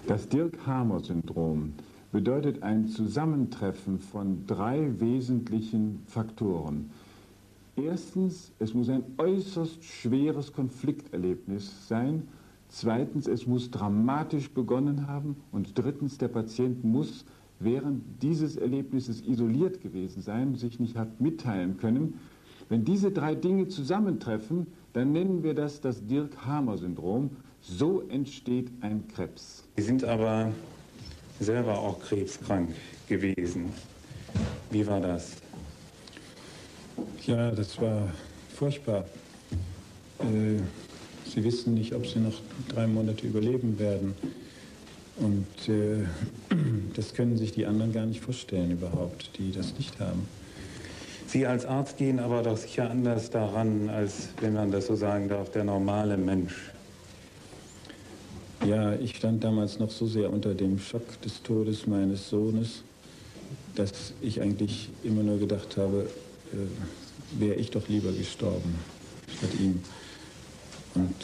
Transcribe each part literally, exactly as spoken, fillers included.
Das Dirk-Hamer-Syndrom bedeutet ein Zusammentreffen von drei wesentlichen Faktoren. Erstens, es muss ein äußerst schweres Konflikterlebnis sein. Zweitens, es muss dramatisch begonnen haben. Und drittens, der Patient muss während dieses Erlebnisses isoliert gewesen sein, sich nicht hat mitteilen können. Wenn diese drei Dinge zusammentreffen, dann nennen wir das das Dirk-Hamer-Syndrom. So entsteht ein Krebs. Sie sind aber selber auch krebskrank gewesen. Wie war das? Ja, das war furchtbar. Äh, Sie wissen nicht, ob Sie noch drei Monate überleben werden. Und äh, das können sich die anderen gar nicht vorstellen überhaupt, die das nicht haben. Sie als Arzt gehen aber doch sicher anders daran, als, wenn man das so sagen darf, der normale Mensch. Ja, ich stand damals noch so sehr unter dem Schock des Todes meines Sohnes, dass ich eigentlich immer nur gedacht habe, äh, wäre ich doch lieber gestorben statt ihm. Und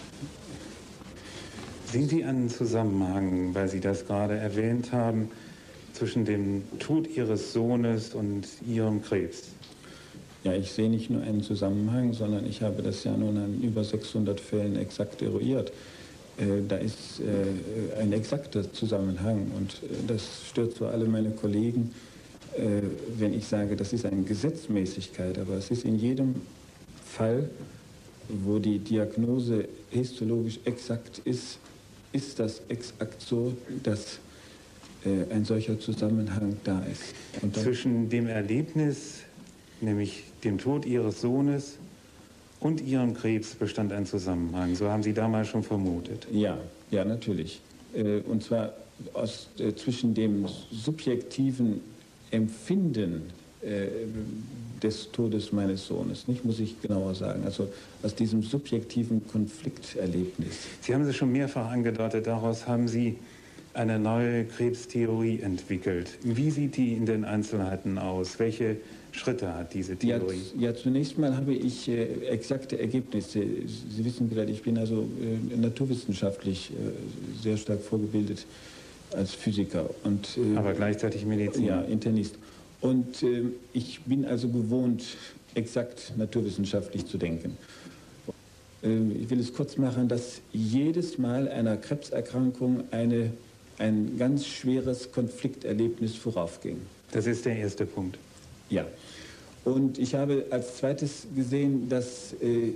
sehen Sie einen Zusammenhang, weil Sie das gerade erwähnt haben, zwischen dem Tod Ihres Sohnes und Ihrem Krebs? Ja, ich sehe nicht nur einen Zusammenhang, sondern ich habe das ja nun an über sechshundert Fällen exakt eruiert. Äh, da ist äh, ein exakter Zusammenhang und äh, das stört zwar alle meine Kollegen, äh, wenn ich sage, das ist eine Gesetzmäßigkeit, aber es ist in jedem Fall, wo die Diagnose histologisch exakt ist, ist das exakt so, dass äh, ein solcher Zusammenhang da ist. Und zwischen dem Erlebnis, nämlich dem Tod Ihres Sohnes, und Ihrem Krebs bestand ein Zusammenhang. So haben Sie damals schon vermutet. Ja, ja, natürlich. Äh, und zwar aus, äh, zwischen dem subjektiven Empfinden äh, des Todes meines Sohnes, nicht, muss ich genauer sagen. Also aus diesem subjektiven Konflikterlebnis. Sie haben es schon mehrfach angedeutet, daraus haben Sie eine neue Krebstheorie entwickelt. Wie sieht die in den Einzelheiten aus? Welche Schritte hat diese Theorie? Ja, ja, zunächst mal habe ich äh, exakte Ergebnisse. Sie wissen vielleicht, ich bin also äh, naturwissenschaftlich äh, sehr stark vorgebildet als Physiker. Und, äh, aber gleichzeitig Medizin. Ja, Internist. Und äh, ich bin also gewohnt, exakt naturwissenschaftlich zu denken. Äh, ich will es kurz machen, dass jedes Mal einer Krebserkrankung eine, ein ganz schweres Konflikterlebnis voraufging. Das ist der erste Punkt. Ja. Und ich habe als zweites gesehen, dass äh, äh,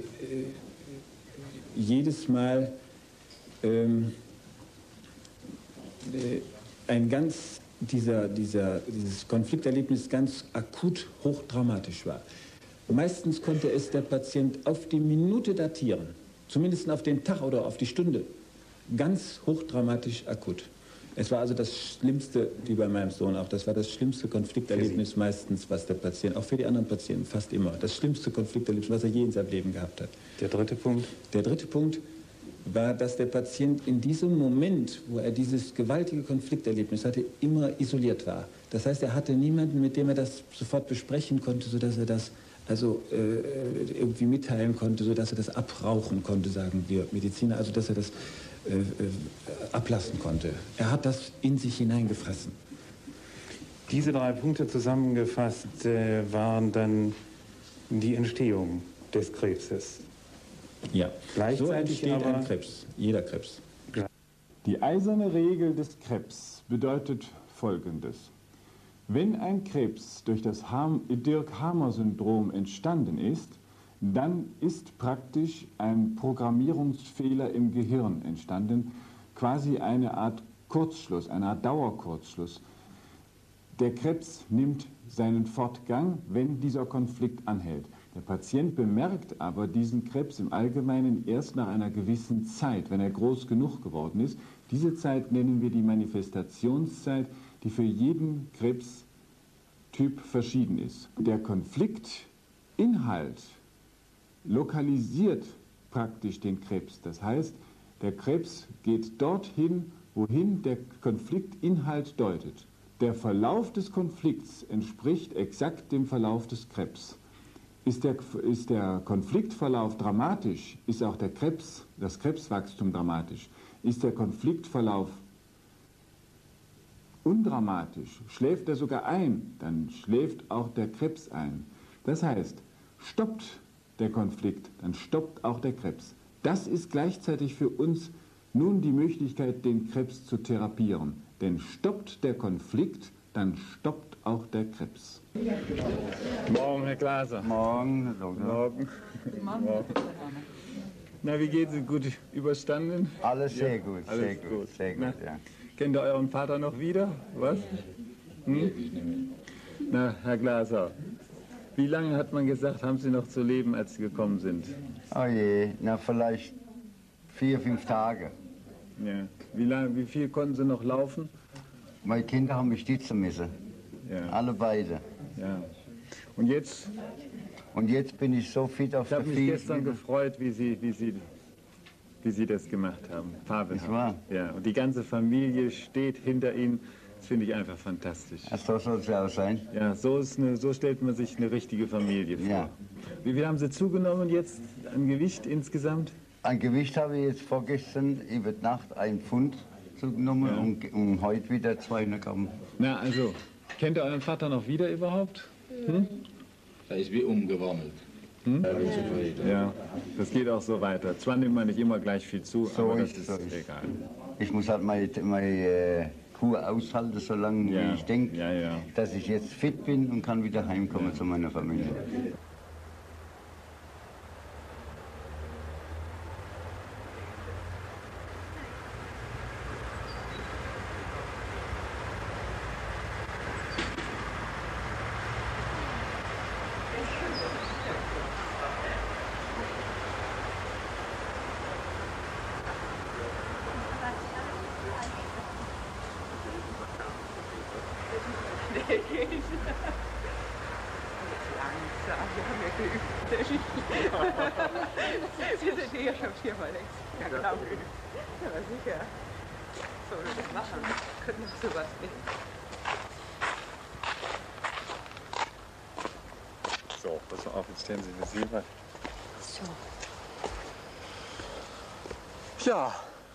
jedes Mal ähm, äh, ein ganz, dieser, dieser, dieses Konflikterlebnis ganz akut hochdramatisch war. Meistens konnte es der Patient auf die Minute datieren, zumindest auf den Tag oder auf die Stunde, ganz hochdramatisch akut. Es war also das Schlimmste, wie bei meinem Sohn auch, das war das schlimmste Konflikterlebnis meistens, was der Patient, auch für die anderen Patienten fast immer, das schlimmste Konflikterlebnis, was er je in seinem Leben gehabt hat. Der dritte Punkt? Der dritte Punkt war, dass der Patient in diesem Moment, wo er dieses gewaltige Konflikterlebnis hatte, immer isoliert war. Das heißt, er hatte niemanden, mit dem er das sofort besprechen konnte, sodass er das also äh, irgendwie mitteilen konnte, sodass er das abrauchen konnte, sagen wir Mediziner, also dass er das äh, äh, ablassen konnte. Er hat das in sich hineingefressen. Diese drei Punkte zusammengefasst äh, waren dann die Entstehung des Krebses. Ja, gleichzeitig so entsteht aber ein Krebs, jeder Krebs. Die eiserne Regel des Krebs bedeutet Folgendes. Wenn ein Krebs durch das Dirk-Hamer-Syndrom entstanden ist, dann ist praktisch ein Programmierungsfehler im Gehirn entstanden, quasi eine Art Kurzschluss, eine Art Dauerkurzschluss. Der Krebs nimmt seinen Fortgang, wenn dieser Konflikt anhält. Der Patient bemerkt aber diesen Krebs im Allgemeinen erst nach einer gewissen Zeit, wenn er groß genug geworden ist. Diese Zeit nennen wir die Manifestationszeit, die für jeden Krebstyp verschieden ist. Der Konfliktinhalt lokalisiert praktisch den Krebs. Das heißt, der Krebs geht dorthin, wohin der Konfliktinhalt deutet. Der Verlauf des Konflikts entspricht exakt dem Verlauf des Krebs. Ist der, ist der Konfliktverlauf dramatisch, ist auch der Krebs, das Krebswachstum dramatisch. Ist der Konfliktverlauf undramatisch. Schläft er sogar ein, dann schläft auch der Krebs ein. Das heißt, stoppt der Konflikt, dann stoppt auch der Krebs. Das ist gleichzeitig für uns nun die Möglichkeit, den Krebs zu therapieren. Denn stoppt der Konflikt, dann stoppt auch der Krebs. Morgen, Herr Glaser. Morgen, Herr Doktor. Morgen. Morgen. Na, wie geht's? Gut überstanden? Alles sehr Ja, gut, alles sehr gut, gut. sehr gut, Na, ja. Kennt ihr euren Vater noch wieder? Was? Hm? Na, Herr Glaser, wie lange hat man gesagt, haben Sie noch zu leben, als Sie gekommen sind? Oh je, na vielleicht vier, fünf Tage. Ja. Wie lange, wie viel konnten Sie noch laufen? Meine Kinder haben mich stützen müssen. Ja. Alle beide. Ja. Und jetzt, Und jetzt bin ich so fit auf ich der habe mich Vieh. gestern gefreut, wie Sie, wie Sie, wie Sie das gemacht haben. Fabelhaft. Nicht wahr? Ja. Und die ganze Familie steht hinter Ihnen. Das finde ich einfach fantastisch. Ja, so soll es ja auch sein. Ja, so, ist eine, so stellt man sich eine richtige Familie vor. Ja. Wie viel haben Sie zugenommen jetzt an Gewicht insgesamt? An Gewicht habe ich jetzt vorgestern über die Nacht ein Pfund zugenommen Ja. und, und heute wieder zweihundert Gramm. Na, also, kennt ihr euren Vater noch wieder überhaupt? Hm? Er ist wie umgewandelt. Hm? Er ist zufrieden. Ja, das geht auch so weiter. Zwar nimmt man nicht immer gleich viel zu, So aber das ist, ist so ist. egal. Ich muss halt meine, meine äh, Kur aushalten, solange Ja. wie ich denke, Ja, ja. dass ich jetzt fit bin und kann wieder heimkommen zu meiner Familie. Langsam, wir haben ja geübt. Sie sind ja schon viermal längst. Ja, genau geübt. Ja, aber sicher. So, das machen wir. Können wir sowas nicht. So, pass mal auf, jetzt stellen Sie das Silber. So. Ja,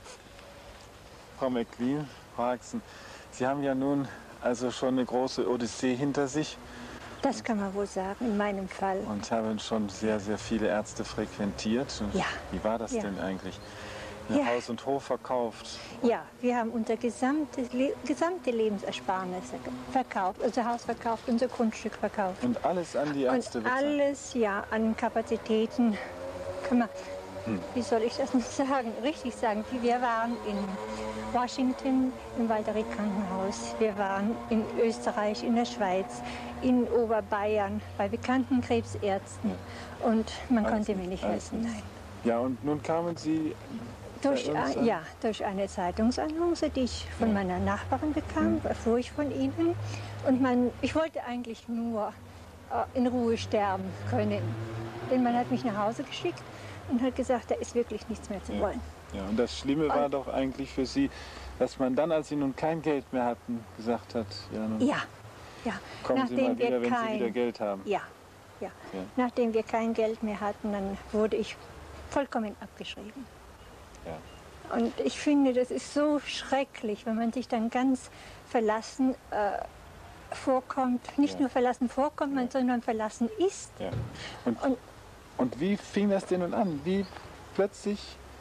Frau McLean, Frau Haxen, Sie haben ja nun also schon eine große Odyssee hinter sich Das kann man wohl sagen, in meinem Fall. und haben schon sehr, sehr viele Ärzte frequentiert. Und Ja. wie war das Ja. denn eigentlich? Ihr Ja. Haus und Hof verkauft. Ja, wir haben unser gesamtes, Le gesamte Lebensersparnisse verkauft, unser Haus verkauft, unser Grundstück verkauft. Und alles an die Ärzte Und bezahlt. alles, ja, an Kapazitäten, kann man, Hm. wie soll ich das nicht sagen, richtig sagen, wir waren in Washington im Walter Reed Krankenhaus, wir waren in Österreich, in der Schweiz, in Oberbayern bei bekannten Krebsärzten und man Alles konnte mir nicht, nicht alles helfen, nicht. nein. Ja, und nun kamen Sie Durch, bei uns äh, an? ja, durch eine Zeitungsannonce, die ich von meiner Nachbarin bekam, erfuhr ich von Ihnen. Und man, ich wollte eigentlich nur äh, in Ruhe sterben können. Denn man hat mich nach Hause geschickt und hat gesagt, da ist wirklich nichts mehr zu wollen. Ja, und das Schlimme war doch eigentlich für Sie, dass man dann, als Sie nun kein Geld mehr hatten, gesagt hat, ja, nun Ja, ja. kommen Sie mal wir wieder, wenn Sie kein, wieder Geld haben. Ja, ja, Ja. Nachdem wir kein Geld mehr hatten, dann wurde ich vollkommen abgeschrieben. Ja. Und ich finde, das ist so schrecklich, wenn man sich dann ganz verlassen äh, vorkommt. Nicht Ja. nur verlassen vorkommt, man, sondern verlassen ist. Ja. Und, Und- und wie fing das denn nun an? Wie plötzlich,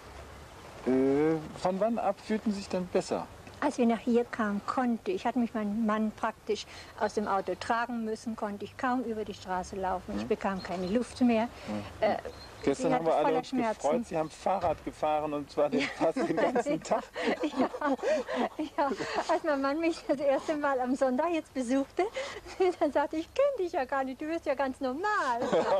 äh, von wann ab fühlten Sie sich dann besser? Als wir nach hier kamen, konnte ich, hatte mich mein Mann praktisch aus dem Auto tragen müssen, konnte ich kaum über die Straße laufen. Ich bekam keine Luft mehr. Äh, Gestern ich haben wir hatte alle voller uns Schmerzen. gefreut, Sie haben Fahrrad gefahren und zwar den, fast den ganzen Tag. Ja, ja, als mein Mann mich das erste Mal am Sonntag jetzt besuchte, dann sagte ich, ich kenne dich ja gar nicht, du bist ja ganz normal.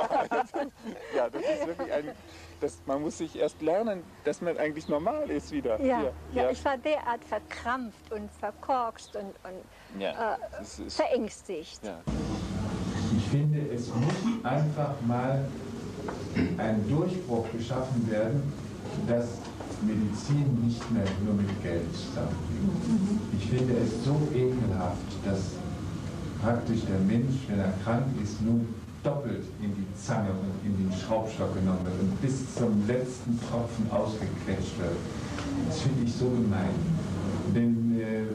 Ja, das ist wirklich ein, das, man muss sich erst lernen, dass man eigentlich normal ist wieder. Ja, Hier. ja, ich war derart verkrampft und verkorkst und, und Ja, äh, das ist, verängstigt. ja. Ich finde, es muss einfach mal ein Durchbruch geschaffen werden, dass Medizin nicht mehr nur mit Geld zusammenhängt. Ich finde es so ekelhaft, dass praktisch der Mensch, wenn er krank ist, nun doppelt in die Zange und in den Schraubstock genommen wird und bis zum letzten Tropfen ausgequetscht wird. Das finde ich so gemein. Denn äh,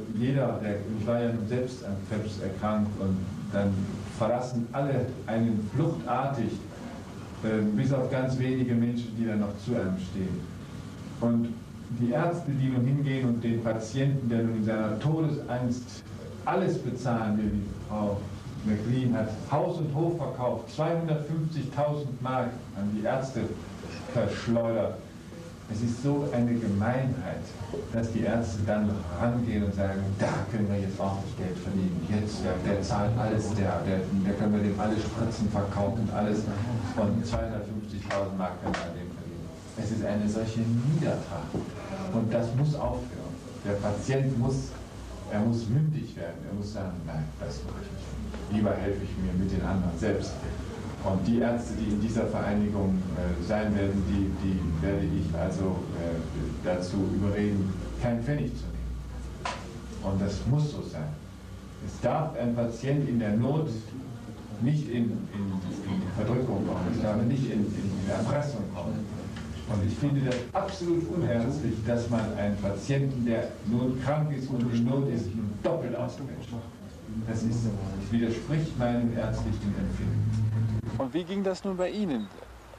jeder, der, ich war ja nun selbst an Krebs erkrankt und dann verlassen alle einen fluchtartig, äh, bis auf ganz wenige Menschen, die dann noch zu einem stehen. Und die Ärzte, die nun hingehen und den Patienten, der nun in seiner Todesangst alles bezahlen will, die Frau McLean hat Haus und Hof verkauft, zweihundertfünfzigtausend Mark an die Ärzte verschleudert. Es ist so eine Gemeinheit, dass die Ärzte dann rangehen und sagen, da können wir jetzt ordentlich Geld verdienen. Jetzt, der, der zahlt alles, der, der, der können wir dem alle Spritzen verkaufen, alles von zweihundertfünfzigtausend Mark können wir dem verdienen. Es ist eine solche Niedertracht. Und das muss aufhören. Der Patient muss, er muss mündig werden. Er muss sagen, nein, das mache ich nicht. Lieber helfe ich mir mit den anderen selbst. Und die Ärzte, die in dieser Vereinigung äh, sein werden, die, die werde ich also äh, dazu überreden, keinen Pfennig zu nehmen. Und das muss so sein. Es darf ein Patient in der Not nicht in, in, in Verdrückung kommen, es darf nicht in, in Erpressung kommen. Und ich finde das absolut unherzlich, dass man einen Patienten, der nun krank ist und in Not ist, doppelt ausquetscht. Das ist, das widerspricht meinem ärztlichen Empfinden. Und wie ging das nun bei Ihnen?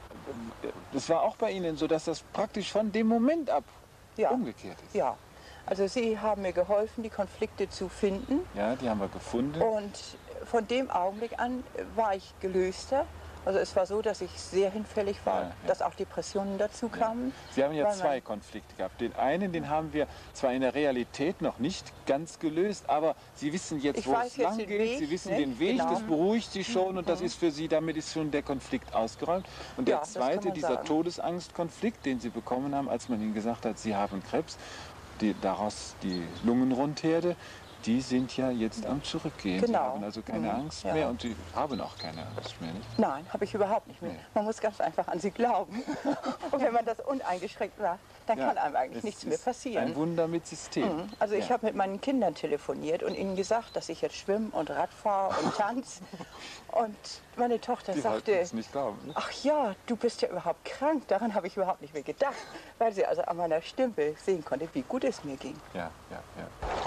Das war auch bei Ihnen so, dass das praktisch von dem Moment ab Ja. umgekehrt ist. Ja, also Sie haben mir geholfen, die Konflikte zu finden. Ja, die haben wir gefunden. Und von dem Augenblick an war ich gelöster. Also es war so, dass ich sehr hinfällig war, Ja, ja. dass auch Depressionen dazu kamen. Sie haben ja weil zwei man- Konflikte gehabt. Den einen, den haben wir zwar in der Realität noch nicht ganz gelöst, aber Sie wissen jetzt, Ich wo weiß es jetzt lang den geht. Weg, Sie wissen ne? den Weg, Genau. das beruhigt Sie schon und das ist für Sie, damit ist schon der Konflikt ausgeräumt. Und der Ja, das kann zweite, man dieser sagen. Todesangstkonflikt, den Sie bekommen haben, als man Ihnen gesagt hat, Sie haben Krebs, die, daraus die Lungenrundherde, die sind ja jetzt am Zurückgehen. Sie Genau. haben also keine Mhm. Angst Ja. mehr und Sie haben auch keine Angst mehr, nicht? Nein, habe ich überhaupt nicht mehr. Nee. Man muss ganz einfach an sie glauben. Und wenn man das uneingeschränkt macht, dann Ja, kann einem eigentlich es nichts mehr ist passieren. Ein Wunder mit System. Mhm. Also ich Ja. habe mit meinen Kindern telefoniert und ihnen gesagt, dass ich jetzt schwimme und Rad fahre und tanze. Und meine Tochter Die wollten sagte, es nicht glauben. Ne? ach ja, du bist ja überhaupt krank. Daran habe ich überhaupt nicht mehr gedacht, weil sie also an meiner Stimme sehen konnte, wie gut es mir ging. Ja, ja, ja.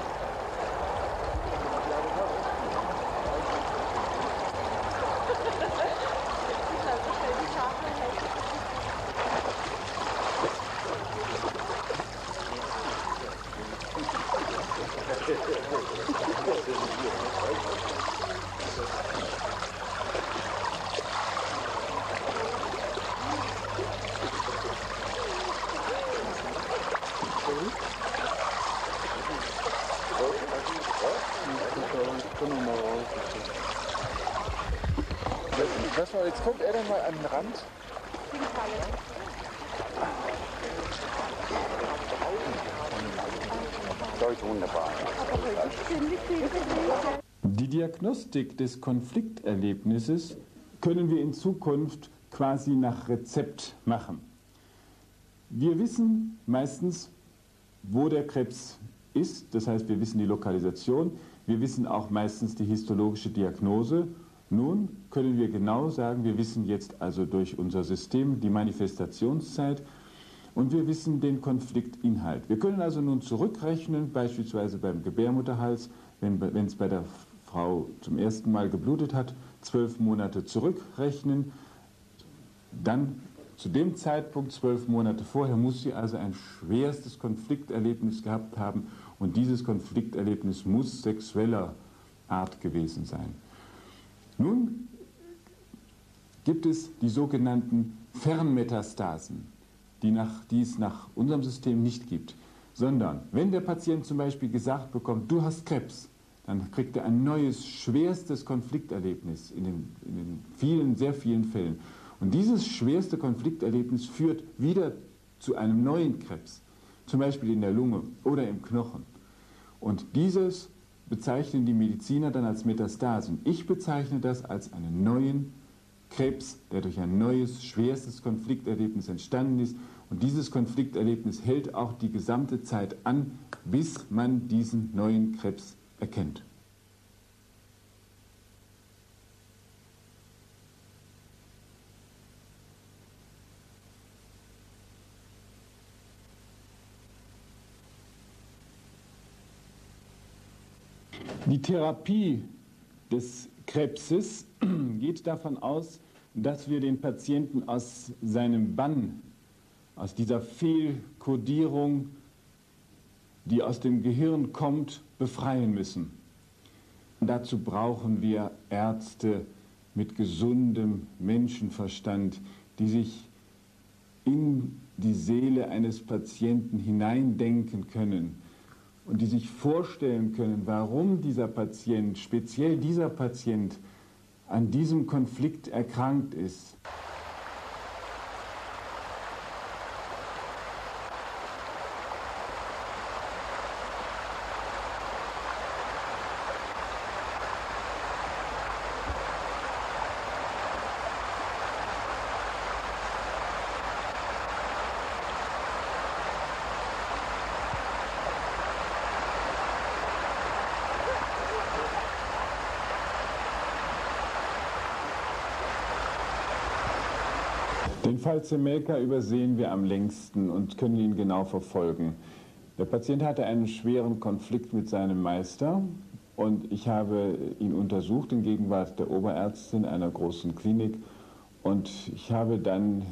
Was war, jetzt kommt er dann mal an den Rand. Die Diagnostik des Konflikterlebnisses können wir in Zukunft quasi nach Rezept machen. Wir wissen meistens, wo der Krebs ist, das heißt, wir wissen die Lokalisation, wir wissen auch meistens die histologische Diagnose. Nun können wir genau sagen, wir wissen jetzt also durch unser System die Manifestationszeit und wir wissen den Konfliktinhalt. Wir können also nun zurückrechnen, beispielsweise beim Gebärmutterhals, wenn wenn es bei der Frau zum ersten Mal geblutet hat, zwölf Monate zurückrechnen, dann zu dem Zeitpunkt, zwölf Monate vorher, muss sie also ein schwerstes Konflikterlebnis gehabt haben und dieses Konflikterlebnis muss sexueller Art gewesen sein. Nun gibt es die sogenannten Fernmetastasen, die, nach, die es nach unserem System nicht gibt, sondern wenn der Patient zum Beispiel gesagt bekommt, du hast Krebs, dann kriegt er ein neues, schwerstes Konflikterlebnis in den, in den vielen, sehr vielen Fällen. Und dieses schwerste Konflikterlebnis führt wieder zu einem neuen Krebs, zum Beispiel in der Lunge oder im Knochen. Und dieses bezeichnen die Mediziner dann als Metastasen. Ich bezeichne das als einen neuen Krebs, der durch ein neues, schwerstes Konflikterlebnis entstanden ist. Und dieses Konflikterlebnis hält auch die gesamte Zeit an, bis man diesen neuen Krebs erkennt. Die Therapie des Krebses geht davon aus, dass wir den Patienten aus seinem Bann, aus dieser Fehlkodierung, die aus dem Gehirn kommt, befreien müssen. Und dazu brauchen wir Ärzte mit gesundem Menschenverstand, die sich in die Seele eines Patienten hineindenken können und die sich vorstellen können, warum dieser Patient, speziell dieser Patient, an diesem Konflikt erkrankt ist. Den Fall Zemelka übersehen wir am längsten und können ihn genau verfolgen. Der Patient hatte einen schweren Konflikt mit seinem Meister und ich habe ihn untersucht in Gegenwart der Oberärztin einer großen Klinik und ich habe dann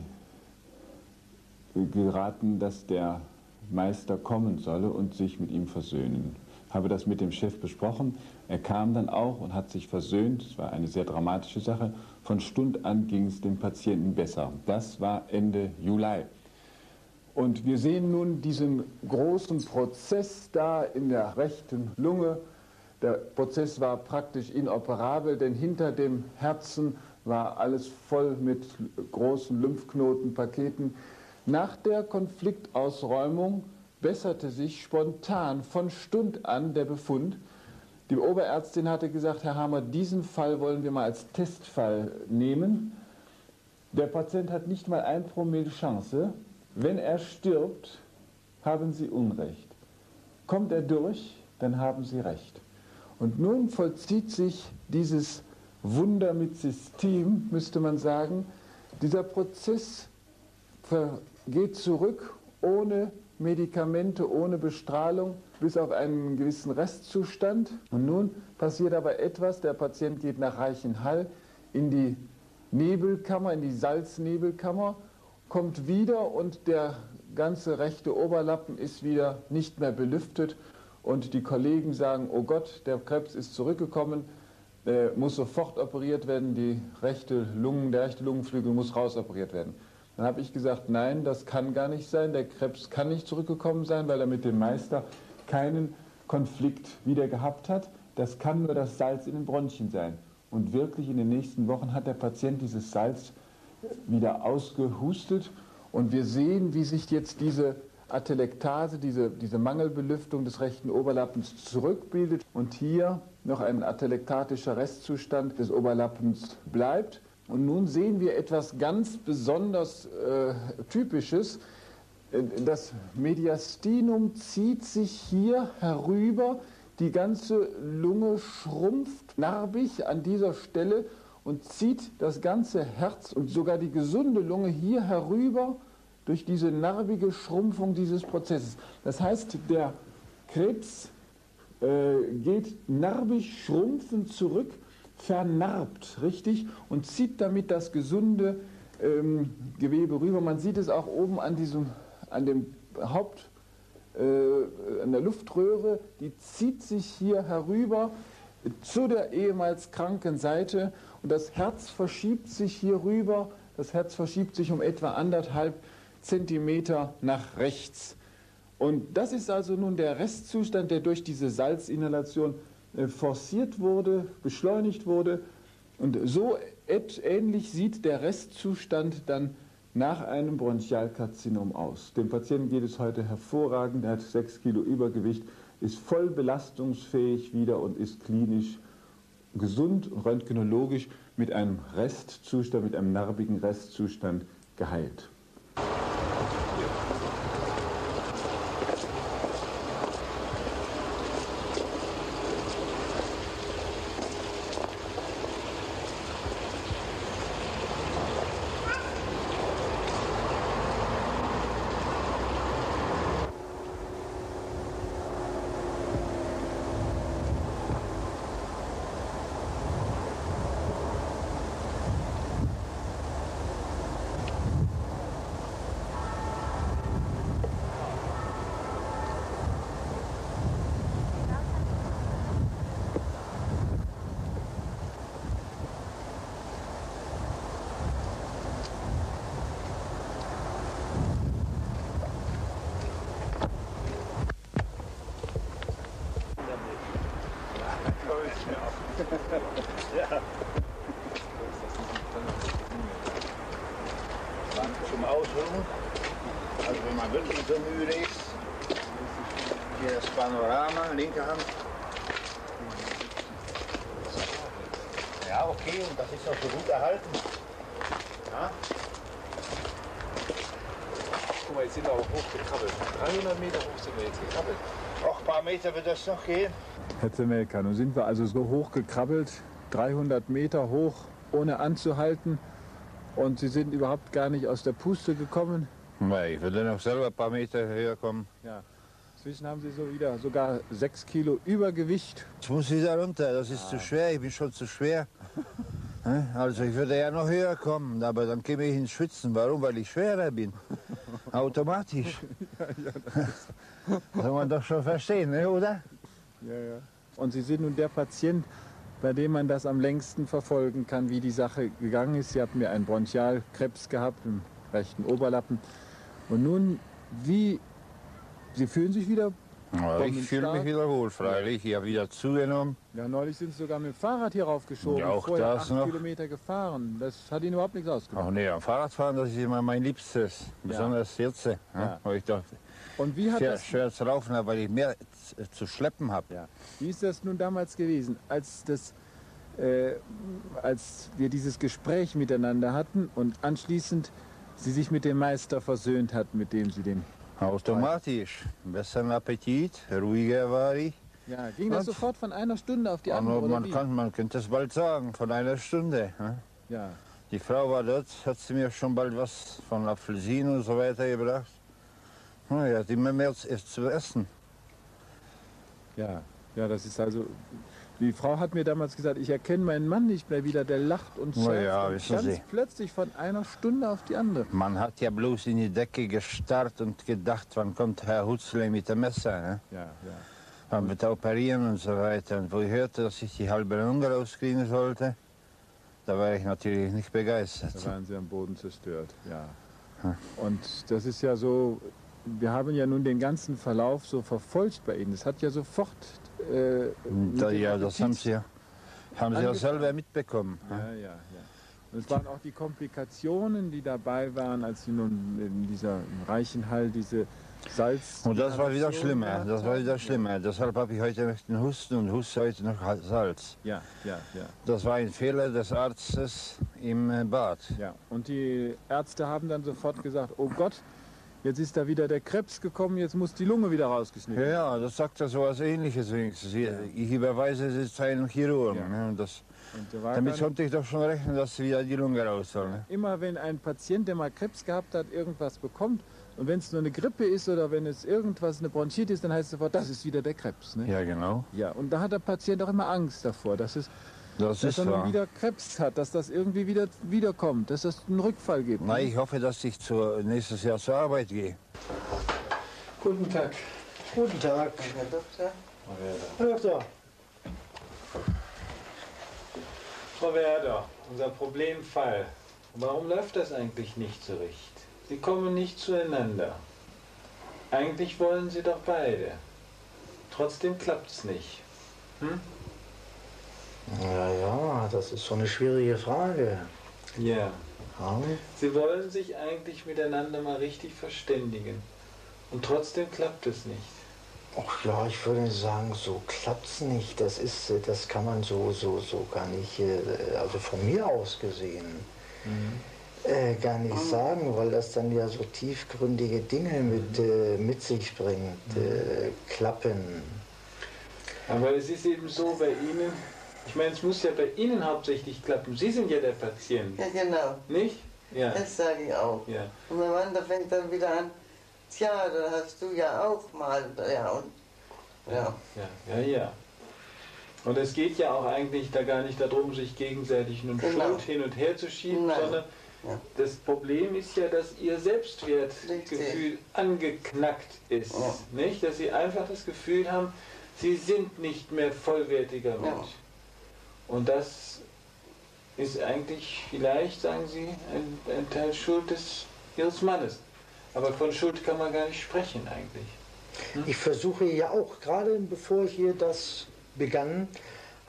geraten, dass der Meister kommen solle und sich mit ihm versöhnen. Ich habe das mit dem Chef besprochen. Er kam dann auch und hat sich versöhnt. Es war eine sehr dramatische Sache. Von Stund an ging es dem Patienten besser. Das war Ende Juli. Und wir sehen nun diesen großen Prozess da in der rechten Lunge. Der Prozess war praktisch inoperabel, denn hinter dem Herzen war alles voll mit großen Lymphknotenpaketen. Nach der Konfliktausräumung besserte sich spontan von Stund an der Befund. Die Oberärztin hatte gesagt, Herr Hamer, diesen Fall wollen wir mal als Testfall nehmen. Der Patient hat nicht mal ein Promille Chance. Wenn er stirbt, haben Sie Unrecht. Kommt er durch, dann haben Sie Recht. Und nun vollzieht sich dieses Wunder mit System, müsste man sagen. Dieser Prozess geht zurück ohne Medikamente, ohne Bestrahlung, bis auf einen gewissen Restzustand. Und nun passiert aber etwas, der Patient geht nach Reichenhall in die Nebelkammer, in die Salznebelkammer, kommt wieder und der ganze rechte Oberlappen ist wieder nicht mehr belüftet und die Kollegen sagen, oh Gott, der Krebs ist zurückgekommen, äh, muss sofort operiert werden, die rechte Lungen, der rechte Lungenflügel muss rausoperiert werden. Dann habe ich gesagt, nein, das kann gar nicht sein, der Krebs kann nicht zurückgekommen sein, weil er mit dem Meister keinen Konflikt wieder gehabt hat. Das kann nur das Salz in den Bronchien sein. Und wirklich in den nächsten Wochen hat der Patient dieses Salz wieder ausgehustet und wir sehen, wie sich jetzt diese Atelektase, diese, diese Mangelbelüftung des rechten Oberlappens zurückbildet und hier noch ein atelektatischer Restzustand des Oberlappens bleibt. Und nun sehen wir etwas ganz besonders äh, Typisches. Das Mediastinum zieht sich hier herüber, die ganze Lunge schrumpft narbig an dieser Stelle und zieht das ganze Herz und sogar die gesunde Lunge hier herüber durch diese narbige Schrumpfung dieses Prozesses. Das heißt, der Krebs äh, geht narbig schrumpfend zurück, vernarbt, richtig, und zieht damit das gesunde ähm, Gewebe rüber. Man sieht es auch oben an, diesem, an dem Haupt, äh, an der Luftröhre, die zieht sich hier herüber zu der ehemals kranken Seite und das Herz verschiebt sich hier rüber, das Herz verschiebt sich um etwa anderthalb Zentimeter nach rechts. Und das ist also nun der Restzustand, der durch diese Salzinhalation forciert wurde, beschleunigt wurde. Und so ähnlich sieht der Restzustand dann nach einem Bronchialkarzinom aus. Dem Patienten geht es heute hervorragend, er hat sechs Kilo Übergewicht, ist voll belastungsfähig wieder und ist klinisch gesund, röntgenologisch mit einem Restzustand, mit einem narbigen Restzustand geheilt. Ja. Zum Ausruhen, also wenn man wirklich so müde ist, hier das Panorama, linke Hand. Ja, okay, und das ist auch so gut erhalten. Ja. Guck mal, jetzt sind wir aber hochgekrabbelt. dreihundert Meter hoch sind wir jetzt gekrabbelt. Auch ein paar Meter wird das noch gehen. Herr Zemelka, nun sind wir also so hoch gekrabbelt, dreihundert Meter hoch, ohne anzuhalten. Und Sie sind überhaupt gar nicht aus der Puste gekommen? Nee, ich würde noch selber ein paar Meter höher kommen. Ja. Inzwischen haben Sie so wieder sogar sechs Kilo Übergewicht. Jetzt muss ich da runter, das ist zu schwer, ich bin schon zu schwer. Also ich würde ja noch höher kommen, aber dann käme ich ins Schwitzen. Warum? Weil ich schwerer bin. Automatisch. Ja, ja, das soll man doch schon verstehen, ne, oder? Ja, ja. Und Sie sind nun der Patient, bei dem man das am längsten verfolgen kann, wie die Sache gegangen ist. Sie hatten mir einen Bronchialkrebs gehabt im rechten Oberlappen. Und nun, wie, Sie fühlen sich wieder Ja, ich fühle mich wieder wohl, freilich. Ich habe wieder zugenommen. Ja, neulich sind Sie sogar mit dem Fahrrad hier raufgeschoben. Ja, auch vorher das acht noch. Kilometer gefahren. Das hat Ihnen überhaupt nichts ausgemacht. Ach nee, am Fahrradfahren, das ist immer mein Liebstes. Besonders jetzt, ja. Ja. weil ich doch Und wie hat sehr das, schwer zu laufen habe, weil ich mehr z- zu schleppen habe. ja. Wie ist das nun damals gewesen, als, das, äh, als wir dieses Gespräch miteinander hatten und anschließend Sie sich mit dem Meister versöhnt hatten, mit dem Sie den... Automatisch. Besseren Appetit, ruhiger war ich. Ja, ging das Und? sofort von einer Stunde auf die andere, Aber oder man, wie? kann, man könnte es bald sagen, von einer Stunde. Ne? Ja, Die Frau war dort, hat sie mir schon bald was von Apfelsinen und so weiter gebracht. Na, die hat immer mehr zu zu essen. ja, ja, das ist also... Die Frau hat mir damals gesagt, ich erkenne meinen Mann nicht mehr wieder, der lacht und Na scherzt. ja, und wissen ganz Sie. plötzlich von einer Stunde auf die andere. Man hat ja bloß in die Decke gestarrt und gedacht, wann kommt Herr Hutzle mit dem Messer. Ne? Ja, ja. Man wird operieren und so weiter. Und wo ich hörte, dass ich die halbe Lunge rauskriegen sollte, da war ich natürlich nicht begeistert. Da waren Sie am Boden zerstört, ja. Und das ist ja so, wir haben ja nun den ganzen Verlauf so verfolgt bei Ihnen. Es hat ja sofort... Äh, mit Da, dem ja, das Appetit- haben Sie ja, haben Sie ja angefangen. selber mitbekommen. Ja, ja, ja. Und es waren auch die Komplikationen, die dabei waren, als Sie nun in dieser im Reichenhall diese Salz... Und das war wieder schlimmer, gehabt das war haben. wieder schlimmer. Deshalb habe ich heute noch den Husten und huste heute noch Salz. Ja, ja, ja. Das war ein Fehler des Arztes im äh, Bad. Ja, und die Ärzte haben dann sofort gesagt, oh Gott, jetzt ist da wieder der Krebs gekommen, jetzt muss die Lunge wieder rausgeschnitten Ja, werden. ja, das sagt er so was Ähnliches wenigstens. Ich, ich überweise es zu einem Chirurgen. Ja. Ne, und das, Und da war damit dann, konnte ich doch schon rechnen, dass wieder die Lunge raus soll. Ne? immer wenn ein Patient, der mal Krebs gehabt hat, irgendwas bekommt, und wenn es nur eine Grippe ist oder wenn es irgendwas, eine Bronchitis, dann heißt es sofort, das ist wieder der Krebs. Ne? Ja, genau. Ja, und da hat der Patient auch immer Angst davor, dass, es, Das dass ist er nun wahr. wieder Krebs hat, dass das irgendwie wieder wiederkommt, dass es einen Rückfall gibt. Na, ne? ich hoffe, dass ich zu, nächstes Jahr zur Arbeit gehe. Guten Tag. Guten Tag. Herr Doktor. Herr Doktor. Frau Werder, unser Problemfall. Warum läuft das eigentlich nicht so recht? Sie kommen nicht zueinander. Eigentlich wollen Sie doch beide. Trotzdem klappt's nicht. Hm? Ja, ja, das ist so eine schwierige Frage. Ja. Ja, Sie wollen sich eigentlich miteinander mal richtig verständigen. Und trotzdem klappt es nicht. ach ja, ich würde sagen, so klappt's nicht. Das ist, äh, das kann man so, so, so gar nicht, äh, also von mir aus gesehen, äh, gar nicht sagen, weil das dann ja so tiefgründige Dinge mit, äh, mit sich bringt. Äh, Klappen. Aber es ist eben so bei Ihnen, ich meine, es muss ja bei Ihnen hauptsächlich klappen. Sie sind ja der Patient, Ja, genau. nicht? Ja. Das sage ich auch. Ja. Und mein Mann, der fängt dann wieder an, tja, da hast du ja auch mal, ja, und, ja. Ja, ja, ja. Und es geht ja auch eigentlich da gar nicht darum, sich gegenseitig nun Genau. Schuld hin und her zu schieben, Nein. sondern Ja. das Problem ist ja, dass Ihr Selbstwertgefühl angeknackt ist. Ja. Nicht? Dass Sie einfach das Gefühl haben, Sie sind nicht mehr vollwertiger Mensch. Ja. Und das ist eigentlich vielleicht, sagen Sie, ein, ein Teil Schuld des, Ihres Mannes. Aber von Schuld kann man gar nicht sprechen eigentlich. Ich versuche ja auch, gerade bevor hier das begann,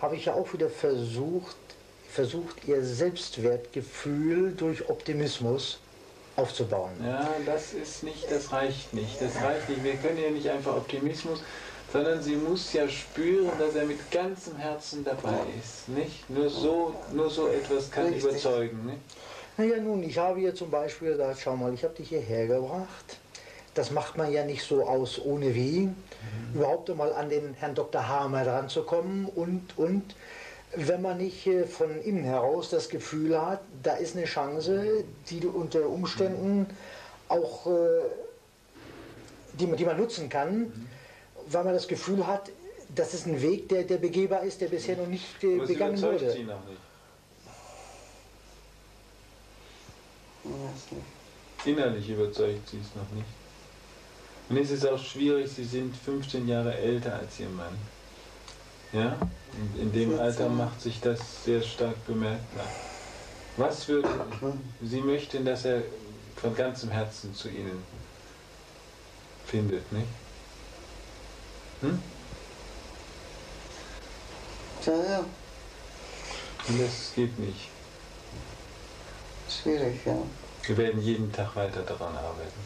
habe ich ja auch wieder versucht, versucht, ihr Selbstwertgefühl durch Optimismus aufzubauen. Ja, das ist nicht, das reicht nicht. Das reicht nicht. Wir können ja nicht einfach Optimismus, sondern sie muss ja spüren, dass er mit ganzem Herzen dabei ist. Nicht? Nur so, nur so etwas kann Richtig. überzeugen. Nicht? Naja, nun, ich habe ihr zum Beispiel gesagt, schau mal, ich habe dich hierher gebracht. Das macht man ja nicht so aus ohne wie. Mhm. Überhaupt einmal an den Herrn Doktor Hamer ranzukommen und, und wenn man nicht von innen heraus das Gefühl hat, da ist eine Chance, die unter Umständen auch, die man, die man nutzen kann, mhm. weil man das Gefühl hat, das ist ein Weg, der, der begehbar ist, der bisher noch nicht Aber begangen sie überzeugt wurde. Sie noch nicht. Innerlich überzeugt sie es noch nicht. Und es ist auch schwierig, Sie sind fünfzehn Jahre älter als Ihr Mann. Ja? Und in dem Alter macht sich das sehr stark bemerkbar. Was würde Sie möchten, dass er von ganzem Herzen zu Ihnen findet, nicht? Hm? Ja, ja. Und das geht nicht. Schwierig, ja. Wir werden jeden Tag weiter daran arbeiten.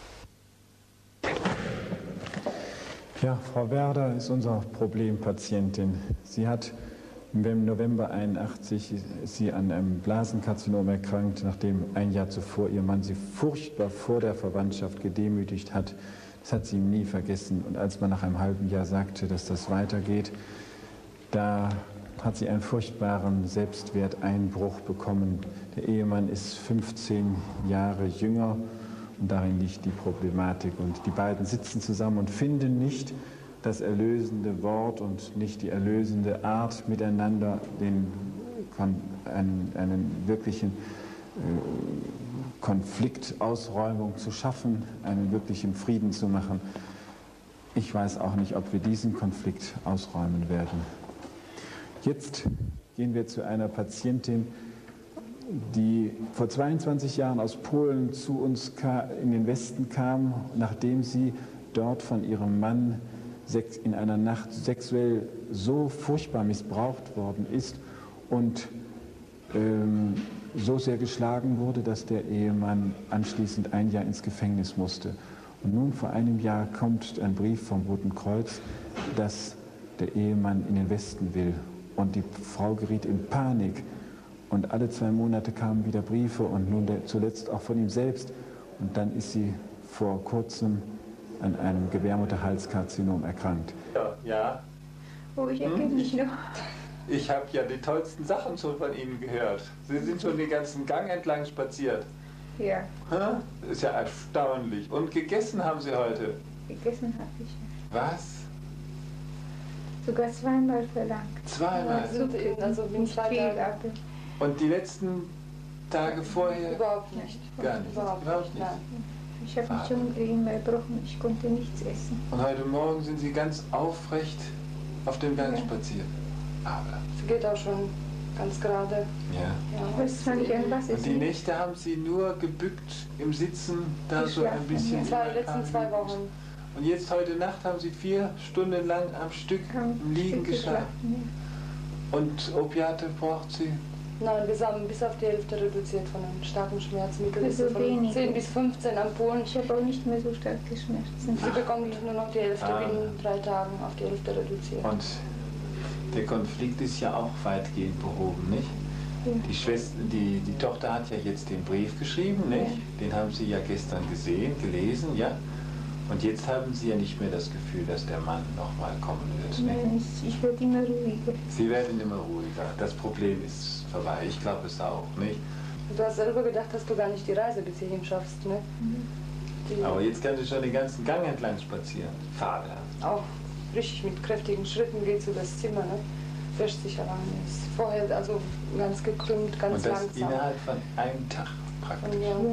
Ja, Frau Werder ist unsere Problempatientin. Sie hat im November einundachtzig ist sie an einem Blasenkarzinom erkrankt, nachdem ein Jahr zuvor ihr Mann sie furchtbar vor der Verwandtschaft gedemütigt hat. Das hat sie ihm nie vergessen. Und als man nach einem halben Jahr sagte, dass das weitergeht, da hat sie einen furchtbaren Selbstwerteinbruch bekommen. Der Ehemann ist fünfzehn Jahre jünger und darin liegt die Problematik. Und die beiden sitzen zusammen und finden nicht das erlösende Wort und nicht die erlösende Art, miteinander den, einen, einen wirklichen äh, Konfliktausräumung zu schaffen, einen wirklichen Frieden zu machen. Ich weiß auch nicht, ob wir diesen Konflikt ausräumen werden. Jetzt gehen wir zu einer Patientin, die vor zweiundzwanzig Jahren aus Polen zu uns in den Westen kam, nachdem sie dort von ihrem Mann in einer Nacht sexuell so furchtbar missbraucht worden ist und ähm, so sehr geschlagen wurde, dass der Ehemann anschließend ein Jahr ins Gefängnis musste. Und nun vor einem Jahr kommt ein Brief vom Roten Kreuz, dass der Ehemann in den Westen will. Und die Frau geriet in Panik. Und alle zwei Monate kamen wieder Briefe und nun der, zuletzt auch von ihm selbst. Und dann ist sie vor kurzem an einem Gebärmutterhalskarzinom erkrankt. Ja, ja. Oh, ich erkenne mich noch. Ich habe ja die tollsten Sachen schon von Ihnen gehört. Sie sind schon den ganzen Gang entlang spaziert. Ja. Ha? Das ist ja erstaunlich. Und gegessen haben Sie heute? Gegessen habe ich. Was? Sogar zweimal verlangt. Zweimal? Also, also bin ich weiter. Und die letzten Tage vorher? Überhaupt nicht. Gar nicht? Überhaupt, Überhaupt nicht? Nein. Ich habe mich schon immer erbrochen, ich konnte nichts essen. Und heute Morgen sind Sie ganz aufrecht auf dem Gang Ja. spaziert. Aber. Es geht auch schon ganz gerade. Ja. Ja. Ich weiß zwar nicht, an was es Und die liegt. Nächte haben Sie nur gebückt im Sitzen, da so ein Geschlafen, bisschen. ja. Zwei, letzten zwei Wochen. Und jetzt heute Nacht haben Sie vier Stunden lang am Stück im Liegen geschlafen. Und Opiate braucht Sie? Nein, wir haben bis auf die Hälfte reduziert von den starken Schmerzmitteln. Also von wenig. zehn bis fünfzehn Ampullen. Ich habe auch nicht mehr so starke Schmerzen. Sie bekommen nur noch die Hälfte Ah. binnen drei Tagen auf die Hälfte reduziert. Und der Konflikt ist ja auch weitgehend behoben, nicht? Ja. Die, Schwester, die, die Tochter hat ja jetzt den Brief geschrieben, nicht? Den haben Sie ja gestern gesehen, gelesen, ja? Und jetzt haben Sie ja nicht mehr das Gefühl, dass der Mann nochmal kommen wird, nicht? Nein, ich, ich werde immer ruhiger. Sie werden immer ruhiger. Das Problem ist vorbei. Ich glaube es auch, nicht? Du hast selber gedacht, dass du gar nicht die Reise bis hierhin schaffst, ne? Die Aber jetzt kannst du schon den ganzen Gang entlang spazieren. Fabelhaft. auch richtig mit kräftigen Schritten geht zu das Zimmer, ne? Wäscht sich alleine. Ist vorher also ganz gekrümmt, ganz Und das langsam. innerhalb von einem Tag praktisch. Und ja.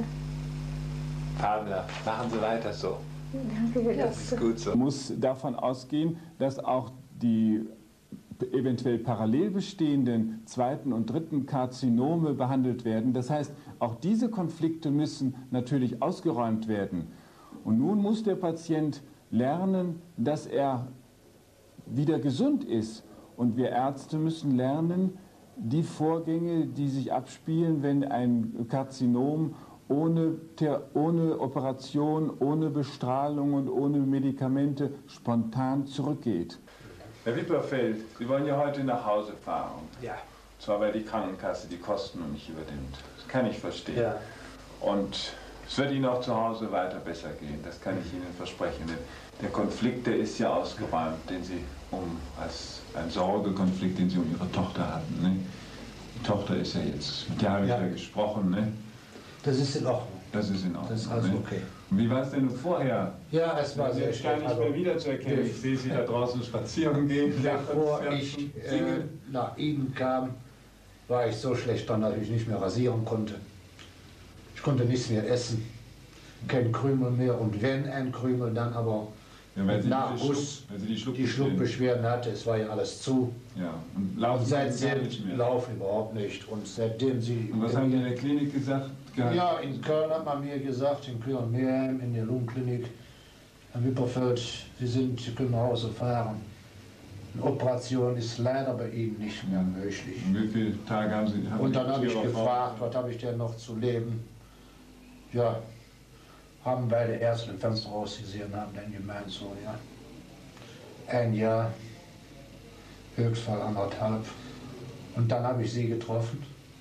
Fabelhaft. Machen Sie weiter so. Danke. Das ist gut so. Man muss davon ausgehen, dass auch die eventuell parallel bestehenden zweiten und dritten Karzinome behandelt werden. Das heißt, auch diese Konflikte müssen natürlich ausgeräumt werden. Und nun muss der Patient lernen, dass er wieder gesund ist Und wir Ärzte müssen lernen, die Vorgänge, die sich abspielen, wenn ein Karzinom ohne, ohne Operation, ohne Bestrahlung und ohne Medikamente spontan zurückgeht. Herr Wipperfeld, Sie wollen ja heute nach Hause fahren. Ja. Zwar weil die Krankenkasse die Kosten noch nicht übernimmt. Das kann ich verstehen. Ja. Und es wird Ihnen auch zu Hause weiter besser gehen, das kann ich Ihnen versprechen. Der Konflikt, der ist ja ausgeräumt, den Sie um, als ein Sorgekonflikt, den Sie um Ihre Tochter hatten. Ne? Die Tochter ist ja jetzt, mit der habe ich ja, ja gesprochen. Ne? Das ist in Ordnung. Das ist in Ordnung. Das ist alles ne? okay. Und wie war es denn vorher? Ja, es war Sie sehr sind gar nicht mehr wiederzuerkennen. Ich sehe Sie da draußen spazieren gehen. Bevor ich äh, nach Ihnen kam, war ich so schlecht dran, dass ich nicht mehr rasieren konnte. Ich konnte nichts mehr essen, kein Krümel mehr und wenn ein Krümel, dann aber ja, weil Sie Nachguss, Schluck, die, Schluck die Schluckbeschwerden hatte, es war ja alles zu. Ja, und laufen und seitdem nicht mehr. laufen überhaupt nicht. Und seitdem Sie... Und was haben Sie in der Klinik gesagt? Gehabt? Ja, in Köln hat man mir gesagt, in Köln-Meerheim, in der Lungenklinik, Herr Wipperfeld, Sie, sind, Sie können nach Hause fahren. Eine Operation ist leider bei Ihnen nicht mehr möglich. Und wie viele Tage haben Sie? Haben und dann Sie habe ich Ihre gefragt, Frau? was habe ich denn noch zu leben? Ja, haben beide Ärzte im Fenster rausgesehen und haben dann gemeint, so, ja, ein Jahr, Höchstfall anderthalb. Und dann habe ich Sie getroffen.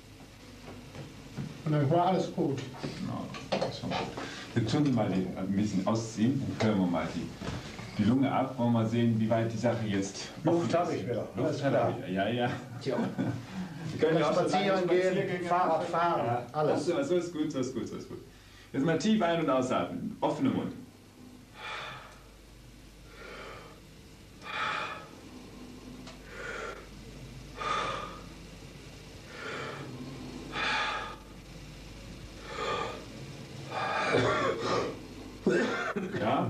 Und dann war alles gut. Ja, das war gut. Jetzt tun Sie mal die, ein bisschen ausziehen, dann können wir mal die, die Lunge ab, wollen wir mal sehen, wie weit die Sache jetzt... Luft habe ich wieder. Luft habe ich wieder, ja, ja. Tja. Sie können ja auch spazieren gehen, Fahrrad fahren, ja, alles. So, so ist gut, so ist gut, so ist gut. Jetzt mal tief ein- und ausatmen, offene Mund. Ja?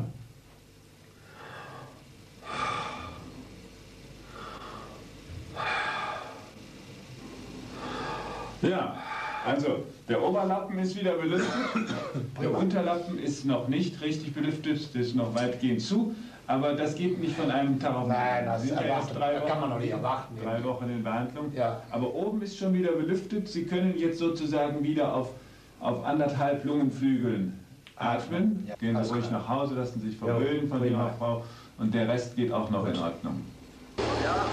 Ja, also der Oberlappen ist wieder belüftet, der Unterlappen ist noch nicht richtig belüftet, das ist noch weitgehend zu, aber das geht nicht von einem Tag auf den anderen. Nein, das Sie sind ja erwarten, erst drei Wochen, kann man noch nicht erwarten. drei Wochen in Behandlung, ja. Aber oben ist schon wieder belüftet, Sie können jetzt sozusagen wieder auf, auf anderthalb Lungenflügeln atmen, ja, gehen Sie ruhig klar. Nach Hause, lassen sich verwöhnen ja, von Ihrer Frau und der Rest geht auch noch Gut. In Ordnung. Ja.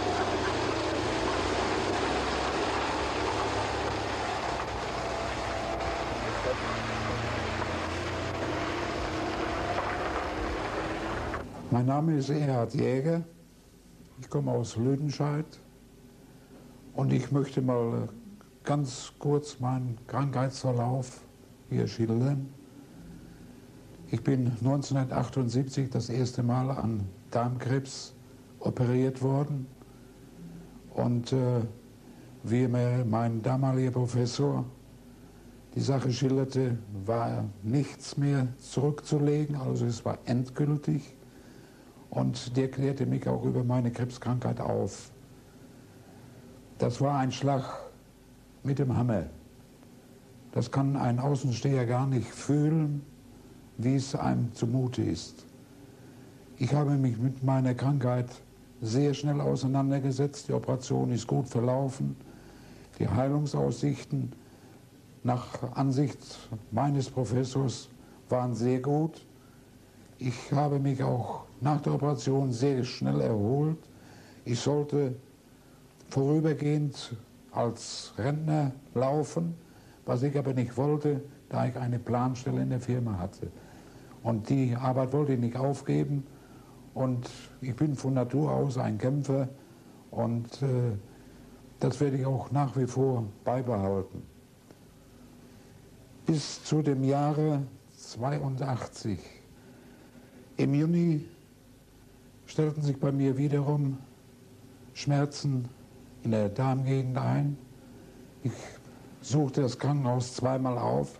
Mein Name ist Erhard Jäger, ich komme aus Lüdenscheid und ich möchte mal ganz kurz meinen Krankheitsverlauf hier schildern. Ich bin neunzehnhundertachtundsiebzig das erste Mal an Darmkrebs operiert worden und äh, wie mir mein damaliger Professor die Sache schilderte, war nichts mehr zurückzulegen, also es war endgültig. Und der klärte mich auch über meine Krebskrankheit auf. Das war ein Schlag mit dem Hammer. Das kann ein Außensteher gar nicht fühlen, wie es einem zumute ist. Ich habe mich mit meiner Krankheit sehr schnell auseinandergesetzt. Die Operation ist gut verlaufen. Die Heilungsaussichten nach Ansicht meines Professors waren sehr gut. Ich habe mich auch nach der Operation sehr schnell erholt. Ich sollte vorübergehend als Rentner laufen, was ich aber nicht wollte, da ich eine Planstelle in der Firma hatte. Und die Arbeit wollte ich nicht aufgeben. Und ich bin von Natur aus ein Kämpfer und äh, das werde ich auch nach wie vor beibehalten. Bis zu dem Jahre zweiundachtzig. Im Juni stellten sich bei mir wiederum Schmerzen in der Darmgegend ein. Ich suchte das Krankenhaus zweimal auf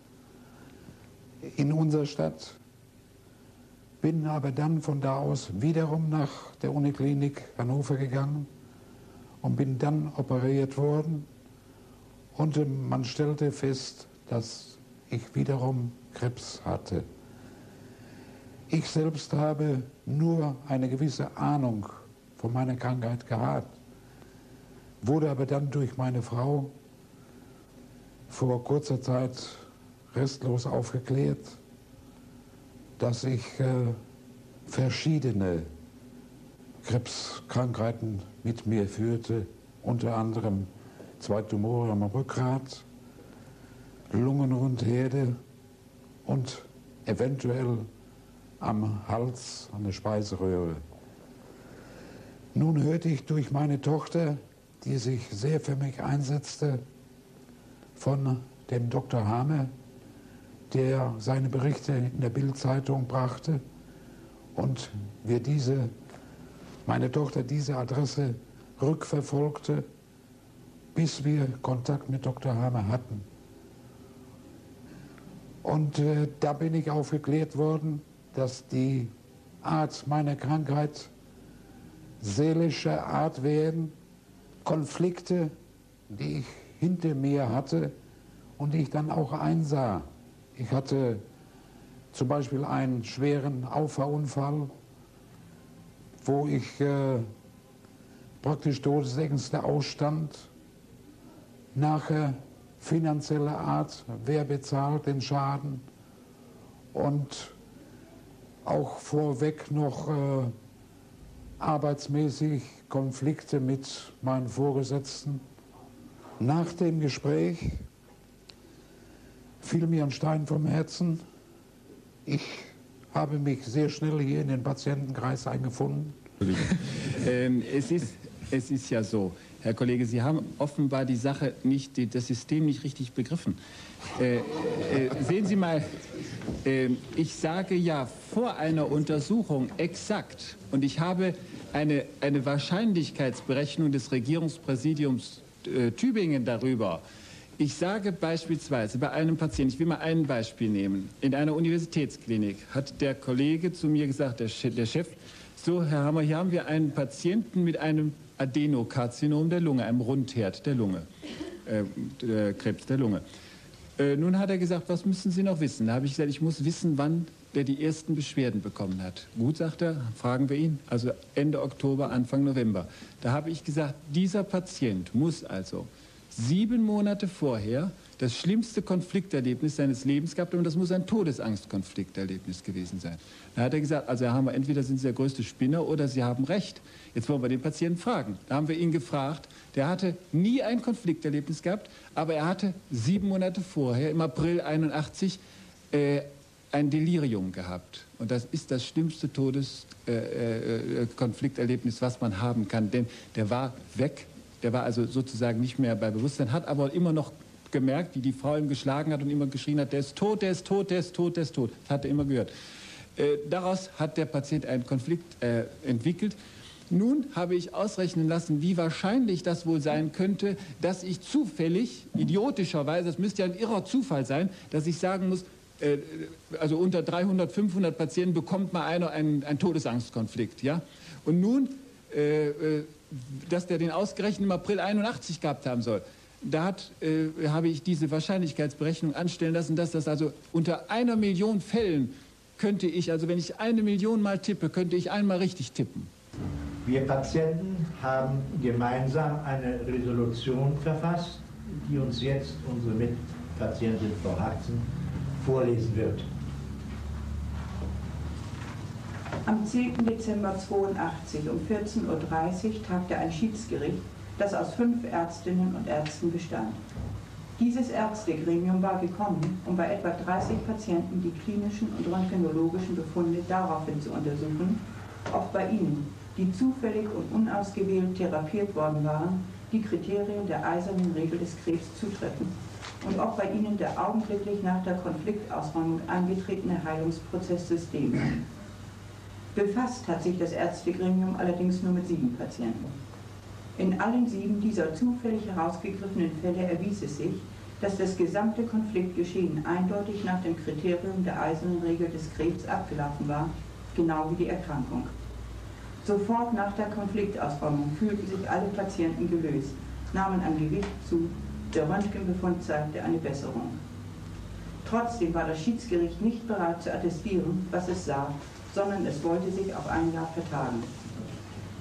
in unserer Stadt, bin aber dann von da aus wiederum nach der Uniklinik Hannover gegangen und bin dann operiert worden und man stellte fest, dass ich wiederum Krebs hatte. Ich selbst habe nur eine gewisse Ahnung von meiner Krankheit gehabt, wurde aber dann durch meine Frau vor kurzer Zeit restlos aufgeklärt, dass ich äh, verschiedene Krebskrankheiten mit mir führte, unter anderem zwei Tumore am Rückgrat, Lungenrundherde und eventuell am Hals, an der Speiseröhre. Nun hörte ich durch meine Tochter, die sich sehr für mich einsetzte, von dem Doktor Hamer, der seine Berichte in der Bild-Zeitung brachte und wir diese, meine Tochter diese Adresse rückverfolgte, bis wir Kontakt mit Doktor Hamer hatten. Und äh, da bin ich aufgeklärt worden, dass die Art meiner Krankheit seelischer Art wären, Konflikte, die ich hinter mir hatte und die ich dann auch einsah. Ich hatte zum Beispiel einen schweren Auffahrunfall, wo ich äh, praktisch Todesängste ausstand. Nachher finanzieller Art, wer bezahlt den Schaden und auch vorweg noch äh, arbeitsmäßig Konflikte mit meinen Vorgesetzten. Nach dem Gespräch fiel mir ein Stein vom Herzen. Ich habe mich sehr schnell hier in den Patientenkreis eingefunden. ähm, es ist, es ist ja so, Herr Kollege, Sie haben offenbar die Sache nicht, die, das System nicht richtig begriffen. Äh, äh, sehen Sie mal, äh, ich sage ja vor einer Untersuchung exakt, und ich habe eine, eine Wahrscheinlichkeitsberechnung des Regierungspräsidiums äh, Tübingen darüber. Ich sage beispielsweise bei einem Patienten, ich will mal ein Beispiel nehmen, in einer Universitätsklinik hat der Kollege zu mir gesagt, der Chef, der Chef so, Herr Hammer, hier haben wir einen Patienten mit einem Adenokarzinom der Lunge, einem Rundherd der Lunge, äh, der Krebs der Lunge. Äh, nun hat er gesagt, was müssen Sie noch wissen? Da habe ich gesagt, ich muss wissen, wann der die ersten Beschwerden bekommen hat. Gut, sagt er, fragen wir ihn, also Ende Oktober, Anfang November. Da habe ich gesagt, dieser Patient muss also sieben Monate vorher das schlimmste Konflikterlebnis seines Lebens gehabt haben, und das muss ein Todesangstkonflikterlebnis gewesen sein. Da hat er gesagt, also Herr Hammer, entweder sind Sie der größte Spinner oder Sie haben recht. Jetzt wollen wir den Patienten fragen. Da haben wir ihn gefragt, der hatte nie ein Konflikterlebnis gehabt, aber er hatte sieben Monate vorher, im April einundachtzig, äh, ein Delirium gehabt. Und das ist das schlimmste Todeskonflikterlebnis, äh, äh, was man haben kann, denn der war weg. Der war also sozusagen nicht mehr bei Bewusstsein, hat aber immer noch gemerkt, wie die Frau ihm geschlagen hat und immer geschrien hat, der ist tot, der ist tot, der ist tot, der ist tot. Das hat er immer gehört. Äh, daraus hat der Patient einen Konflikt äh, entwickelt. Nun habe ich ausrechnen lassen, wie wahrscheinlich das wohl sein könnte, dass ich zufällig, idiotischerweise, das müsste ja ein irrer Zufall sein, dass ich sagen muss, äh, also unter dreihundert, fünfhundert Patienten bekommt mal einer einen, einen Todesangstkonflikt. Ja? Und nun, äh, äh, dass der den ausgerechnet im April einundachtzig gehabt haben soll. Da hat, äh, habe ich diese Wahrscheinlichkeitsberechnung anstellen lassen, dass das also unter einer Million Fällen könnte ich, also wenn ich eine Million mal tippe, könnte ich einmal richtig tippen. Wir Patienten haben gemeinsam eine Resolution verfasst, die uns jetzt unsere Mitpatientin Frau Haxen vorlesen wird. Am zehnten Dezember neunzehnhundertzweiundachtzig um vierzehn Uhr dreißig tagte ein Schiedsgericht, das aus fünf Ärztinnen und Ärzten bestand. Dieses Ärztegremium war gekommen, um bei etwa dreißig Patienten die klinischen und röntgenologischen Befunde daraufhin zu untersuchen, ob bei ihnen, die zufällig und unausgewählt therapiert worden waren, die Kriterien der eisernen Regel des Krebs zutreffen und ob bei ihnen der augenblicklich nach der Konfliktausräumung eingetretene Heilungsprozess System war. Befasst hat sich das Ärztegremium allerdings nur mit sieben Patienten. In allen sieben dieser zufällig herausgegriffenen Fälle erwies es sich, dass das gesamte Konfliktgeschehen eindeutig nach dem Kriterium der eisernen Regel des Krebs abgelaufen war, genau wie die Erkrankung. Sofort nach der Konfliktausräumung fühlten sich alle Patienten gelöst, nahmen an Gewicht zu, der Röntgenbefund zeigte eine Besserung. Trotzdem war das Schiedsgericht nicht bereit zu attestieren, was es sah, sondern es wollte sich auf ein Jahr vertagen.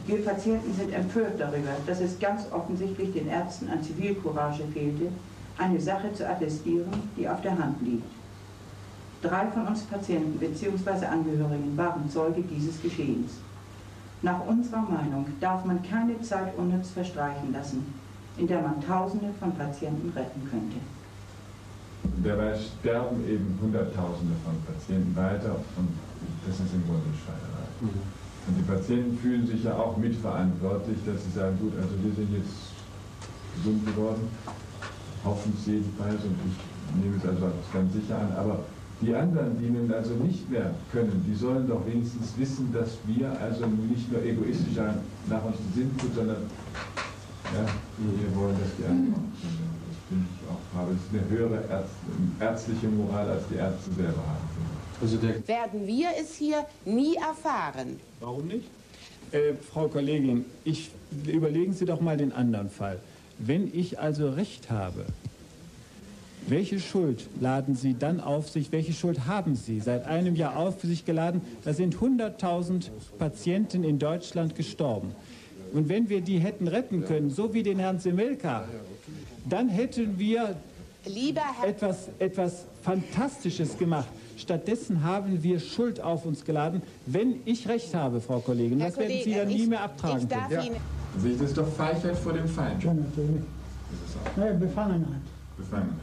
Wir Patienten sind empört darüber, dass es ganz offensichtlich den Ärzten an Zivilcourage fehlte, eine Sache zu attestieren, die auf der Hand liegt. Drei von uns Patienten bzw. Angehörigen waren Zeuge dieses Geschehens. Nach unserer Meinung darf man keine Zeit unnütz verstreichen lassen, in der man Tausende von Patienten retten könnte. Dabei sterben eben Hunderttausende von Patienten weiter und das ist im Grunde Schweinerei. Mhm. Und die Patienten fühlen sich ja auch mitverantwortlich, dass sie sagen, gut, also wir sind jetzt gesund geworden, hoffen es jedenfalls und ich nehme es also ganz sicher an, aber die anderen, die nun also nicht mehr können, die sollen doch wenigstens wissen, dass wir also nicht nur egoistisch nach uns sind, sondern ja, wir wollen, dass die anderen auch sind. Das finde ich auch, aber es ist eine höhere Ärzt, ärztliche Moral, als die Ärzte selber haben. Also der werden wir es hier nie erfahren. Warum nicht? Äh, Frau Kollegin, ich, überlegen Sie doch mal den anderen Fall. Wenn ich also Recht habe, welche Schuld laden Sie dann auf sich? Welche Schuld haben Sie seit einem Jahr auf sich geladen? Da sind hunderttausend Patienten in Deutschland gestorben. Und wenn wir die hätten retten können, so wie den Herrn Semelka, dann hätten wir etwas, etwas Fantastisches gemacht. Stattdessen haben wir Schuld auf uns geladen, wenn ich Recht habe, Frau Kollegin. Das werden Sie ja nie mehr abtragen können. Ja. Also das ist doch Feigheit vor dem Feind. Ja, natürlich. Ja, Befangenheit. Befangenheit.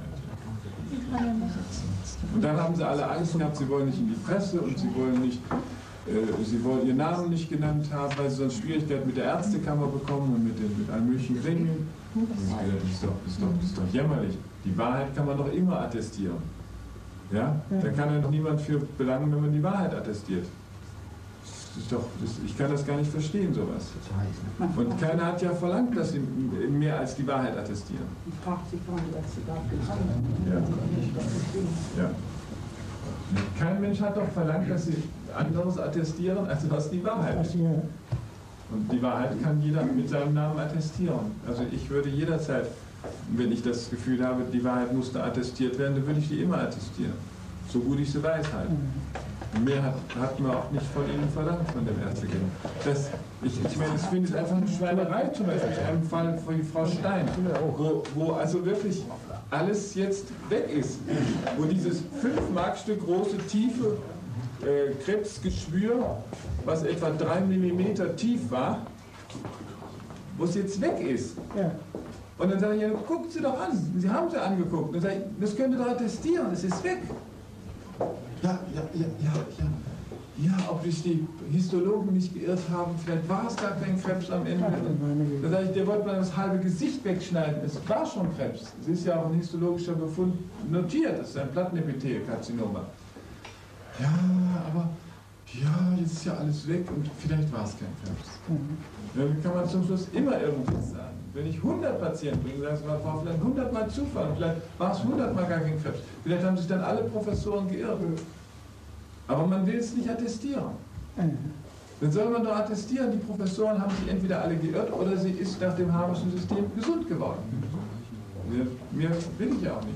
Und dann haben sie alle Angst gehabt, sie wollen nicht in die Presse und sie wollen nicht, äh, sie wollen ihren Namen nicht genannt haben, weil sie sonst Schwierigkeiten mit der Ärztekammer bekommen und mit, den, mit allen möglichen Gremien. Das ist, doch, das, ist doch, das ist doch jämmerlich. Die Wahrheit kann man doch immer attestieren. Ja? Da kann ja doch niemand für belangen, wenn man die Wahrheit attestiert. Das ist doch, das, ich kann das gar nicht verstehen, sowas. Und keiner hat ja verlangt, dass sie mehr als die Wahrheit attestieren. Ja. Ja. Kein Mensch hat doch verlangt, dass sie anderes attestieren, als was die Wahrheit ist. Und die Wahrheit kann jeder mit seinem Namen attestieren. Also ich würde jederzeit, wenn ich das Gefühl habe, die Wahrheit musste attestiert werden, dann würde ich die immer attestieren. So gut ich sie weiß halt. Mehr hat, hat man auch nicht von Ihnen verlangt, von dem Ärztegeben. Das, ich, ich meine, ich finde es einfach eine Schweinerei, zum Beispiel in einem Fall von Frau Stein, wo, wo also wirklich alles jetzt weg ist. Wo dieses fünf Markstück große, tiefe äh, Krebsgeschwür, was etwa drei Millimeter tief war, wo es jetzt weg ist. Und dann sage ich, ja, guckt sie doch an. Sie haben sie angeguckt. Dann sage ich, das könnt ihr doch attestieren, es ist weg. Ja, ja, ja, ja, ja. Ja, ob sich die Histologen nicht geirrt haben, vielleicht war es gar kein Krebs am Ende. Da sage ich, der wollte mal das halbe Gesicht wegschneiden. Es war schon Krebs. Es ist ja auch ein histologischer Befund notiert. Das ist ein Plattenepithelkarzinom. Ja, aber ja, jetzt ist ja alles weg und vielleicht war es kein Krebs. Dann kann man zum Schluss immer irgendwas sagen. Wenn ich hundert Patienten bringe, das war vielleicht hundert Mal Zufall, vielleicht war es hundert Mal gar kein Krebs. Vielleicht haben sich dann alle Professoren geirrt. Aber man will es nicht attestieren. Dann soll man doch attestieren, die Professoren haben sich entweder alle geirrt oder sie ist nach dem Harmischen System gesund geworden. Mehr, mehr will ich ja auch nicht.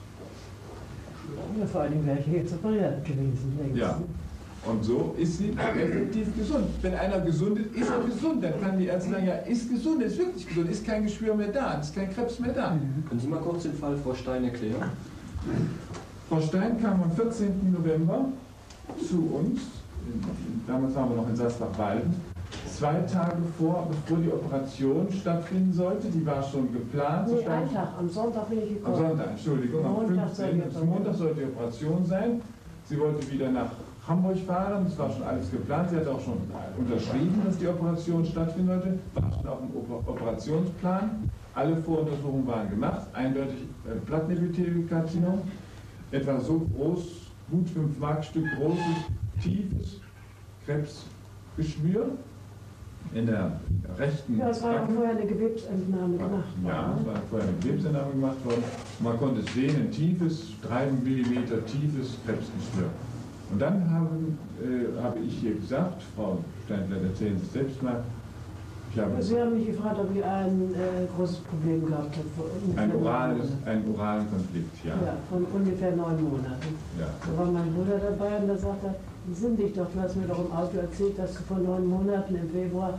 Ja, vor allem wäre ich jetzt operiert gewesen. Ja. Und so ist sie effektiv gesund. Wenn einer gesund ist, ist er gesund. Dann kann die Ärzte sagen, ja, ist gesund, ist wirklich gesund, ist kein Geschwür mehr da, ist kein Krebs mehr da. Können Sie mal kurz den Fall Frau Stein erklären? Frau Stein kam am vierzehnten November zu uns, damals waren wir noch in Sasbach-Walden, zwei Tage vor, bevor die Operation stattfinden sollte. Die war schon geplant. Nee, ein Tag, am Sonntag bin ich gekommen. Am Sonntag, Entschuldigung, am fünfzehnten Montag sollte die Operation sein. Sie wollte wieder nach Hamburg fahren, das war schon alles geplant. Sie hat auch schon unterschrieben, dass die Operation stattfinden sollte. War schon auf dem Operationsplan. Alle Voruntersuchungen waren gemacht. Eindeutig äh, Plattenepithelkarzinom. Etwa so groß, gut fünf Markstück großes, tiefes Krebsgeschwür in der rechten Ja, es war ja Backe. vorher eine Gewebsentnahme gemacht worden. Ja, es war vorher eine Gewebsentnahme gemacht worden. Man konnte es sehen, ein tiefes, drei Millimeter tiefes Krebsgeschwür. Und dann haben, äh, habe ich hier gesagt, Frau Steinblatt, erzählen Sie es selbst mal. Ich habe Sie haben mich gefragt, ob ich ein äh, großes Problem gehabt habe. ein orales, einen oralen Konflikt, ja. Ja, von ungefähr neun Monaten. Ja. Da war mein Bruder dabei und da sagte er, sind dich doch, du hast mir doch im Auto erzählt, dass du vor neun Monaten im Februar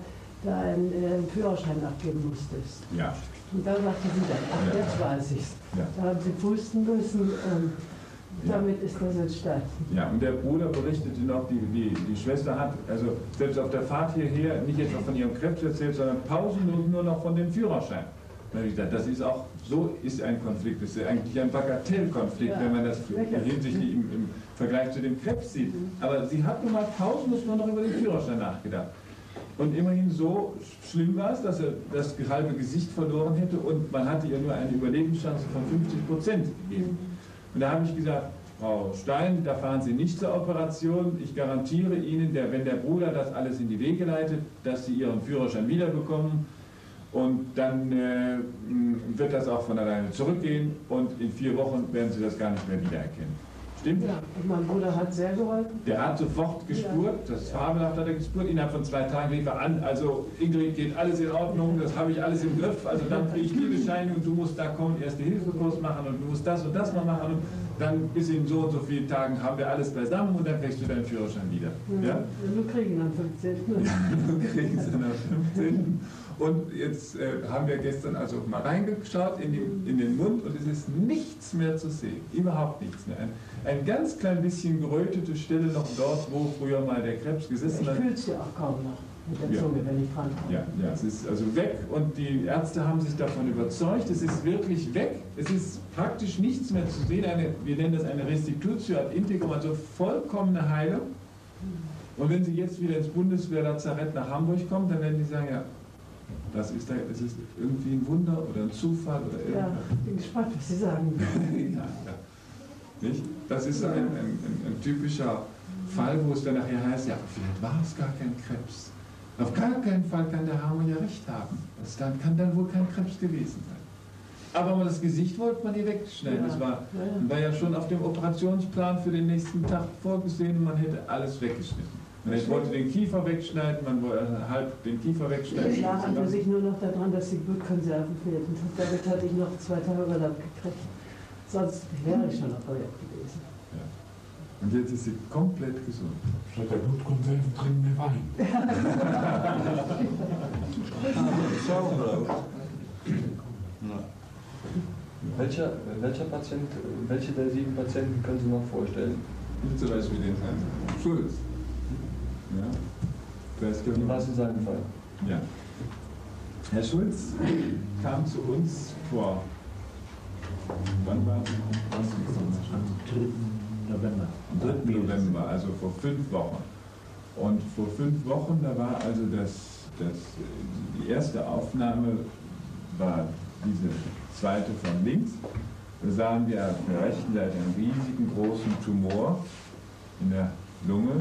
da einen äh, Führerschein abgeben musstest. Ja. Und da sagte sie dann, ach, Ja. jetzt weiß ich's. Ja. Da haben sie pusten müssen und damit ist das entstanden. Ja, und der Bruder berichtete noch, die, die, die Schwester hat, also selbst auf der Fahrt hierher, nicht etwa von ihrem Krebs erzählt, sondern pausenlos nur noch von dem Führerschein. Da habe ich gedacht, das ist auch, so ist ein Konflikt, das ist eigentlich ein Bagatellkonflikt, Ja, wenn man das lächerlich. hinsichtlich im, im Vergleich zu dem Krebs sieht. Aber sie hat nun mal pausenlos nur noch über den Führerschein nachgedacht. Und immerhin so schlimm war es, dass er das halbe Gesicht verloren hätte und man hatte ihr nur eine Überlebenschance von fünfzig Prozent gegeben. Und da habe ich gesagt, Frau Stein, da fahren Sie nicht zur Operation. Ich garantiere Ihnen, der, wenn der Bruder das alles in die Wege leitet, dass Sie Ihren Führerschein wiederbekommen. Und dann äh, wird das auch von alleine zurückgehen und in vier Wochen werden Sie das gar nicht mehr wiedererkennen. Stimmt? Ja, und mein Bruder hat sehr geholfen. Der hat sofort gespurt, das ist fabelhaft, hat er gespurt. Innerhalb von zwei Tagen rief er an, also Ingrid, geht alles in Ordnung, das habe ich alles im Griff, also dann kriege ich die Bescheinigung, du musst da kommen, Erste-Hilfe-Kurs machen und du musst das und das mal machen und dann bis in so und so vielen Tagen haben wir alles beisammen und dann kriegst du deinen Führerschein wieder. Ja? Ja, wir kriegen am fünfzehnten Du kriegst dann am fünfzehnten Und jetzt äh, haben wir gestern also mal reingeschaut in, die, in den Mund und es ist nichts mehr zu sehen, überhaupt nichts mehr. Ein, ein ganz klein bisschen gerötete Stelle noch dort, wo früher mal der Krebs gesessen hat. Ich fühle es ja auch kaum noch mit der Ja. Zunge, wenn ich dran komme. Ja, ja, es ist also weg und die Ärzte haben sich davon überzeugt, es ist wirklich weg, es ist praktisch nichts mehr zu sehen, eine, wir nennen das eine Restitutio ad integrum, also vollkommene Heilung. Und wenn Sie jetzt wieder ins Bundeswehrlazarett nach Hamburg kommen, dann werden die sagen, ja, das ist, da, das ist irgendwie ein Wunder oder ein Zufall oder irgendwas. Ja, ich bin gespannt, was Sie sagen. ja, ja. Nicht? Das ist ein, ein, ein, ein typischer Fall, wo es dann nachher heißt, ja, vielleicht war es gar kein Krebs. Auf gar keinen Fall kann der Hammer ja recht haben. Das dann, kann dann wohl kein Krebs gewesen sein. Aber das Gesicht wollte man hier wegschneiden. Ja, Das war ja, ja. war ja schon auf dem Operationsplan für den nächsten Tag vorgesehen und man hätte alles weggeschnitten. Man wollte den Kiefer wegschneiden, man wollte halb den Kiefer wegschneiden. Es lag an sich nur noch daran, dass die Blutkonserven fehlten. Damit hatte ich noch zwei Tage Urlaub gekriegt. Sonst wäre ich schon operiert gewesen. Ja. Und jetzt ist sie komplett gesund. Statt der Blutkonserven trinken wir Wein. Welcher, welcher Patient, welche der sieben Patienten können Sie noch vorstellen? Zum Beispiel den Herrn Schulz. Ja. Was in seinem Fall? Ja. Herr Schulz kam zu uns vor, wann war es? Am dritten November. Am dritten November, also vor fünf Wochen. Und vor fünf Wochen, da war also das, das, die erste Aufnahme, war diese zweite von links. Da sahen wir auf der rechten Seite einen riesigen großen Tumor in der Lunge.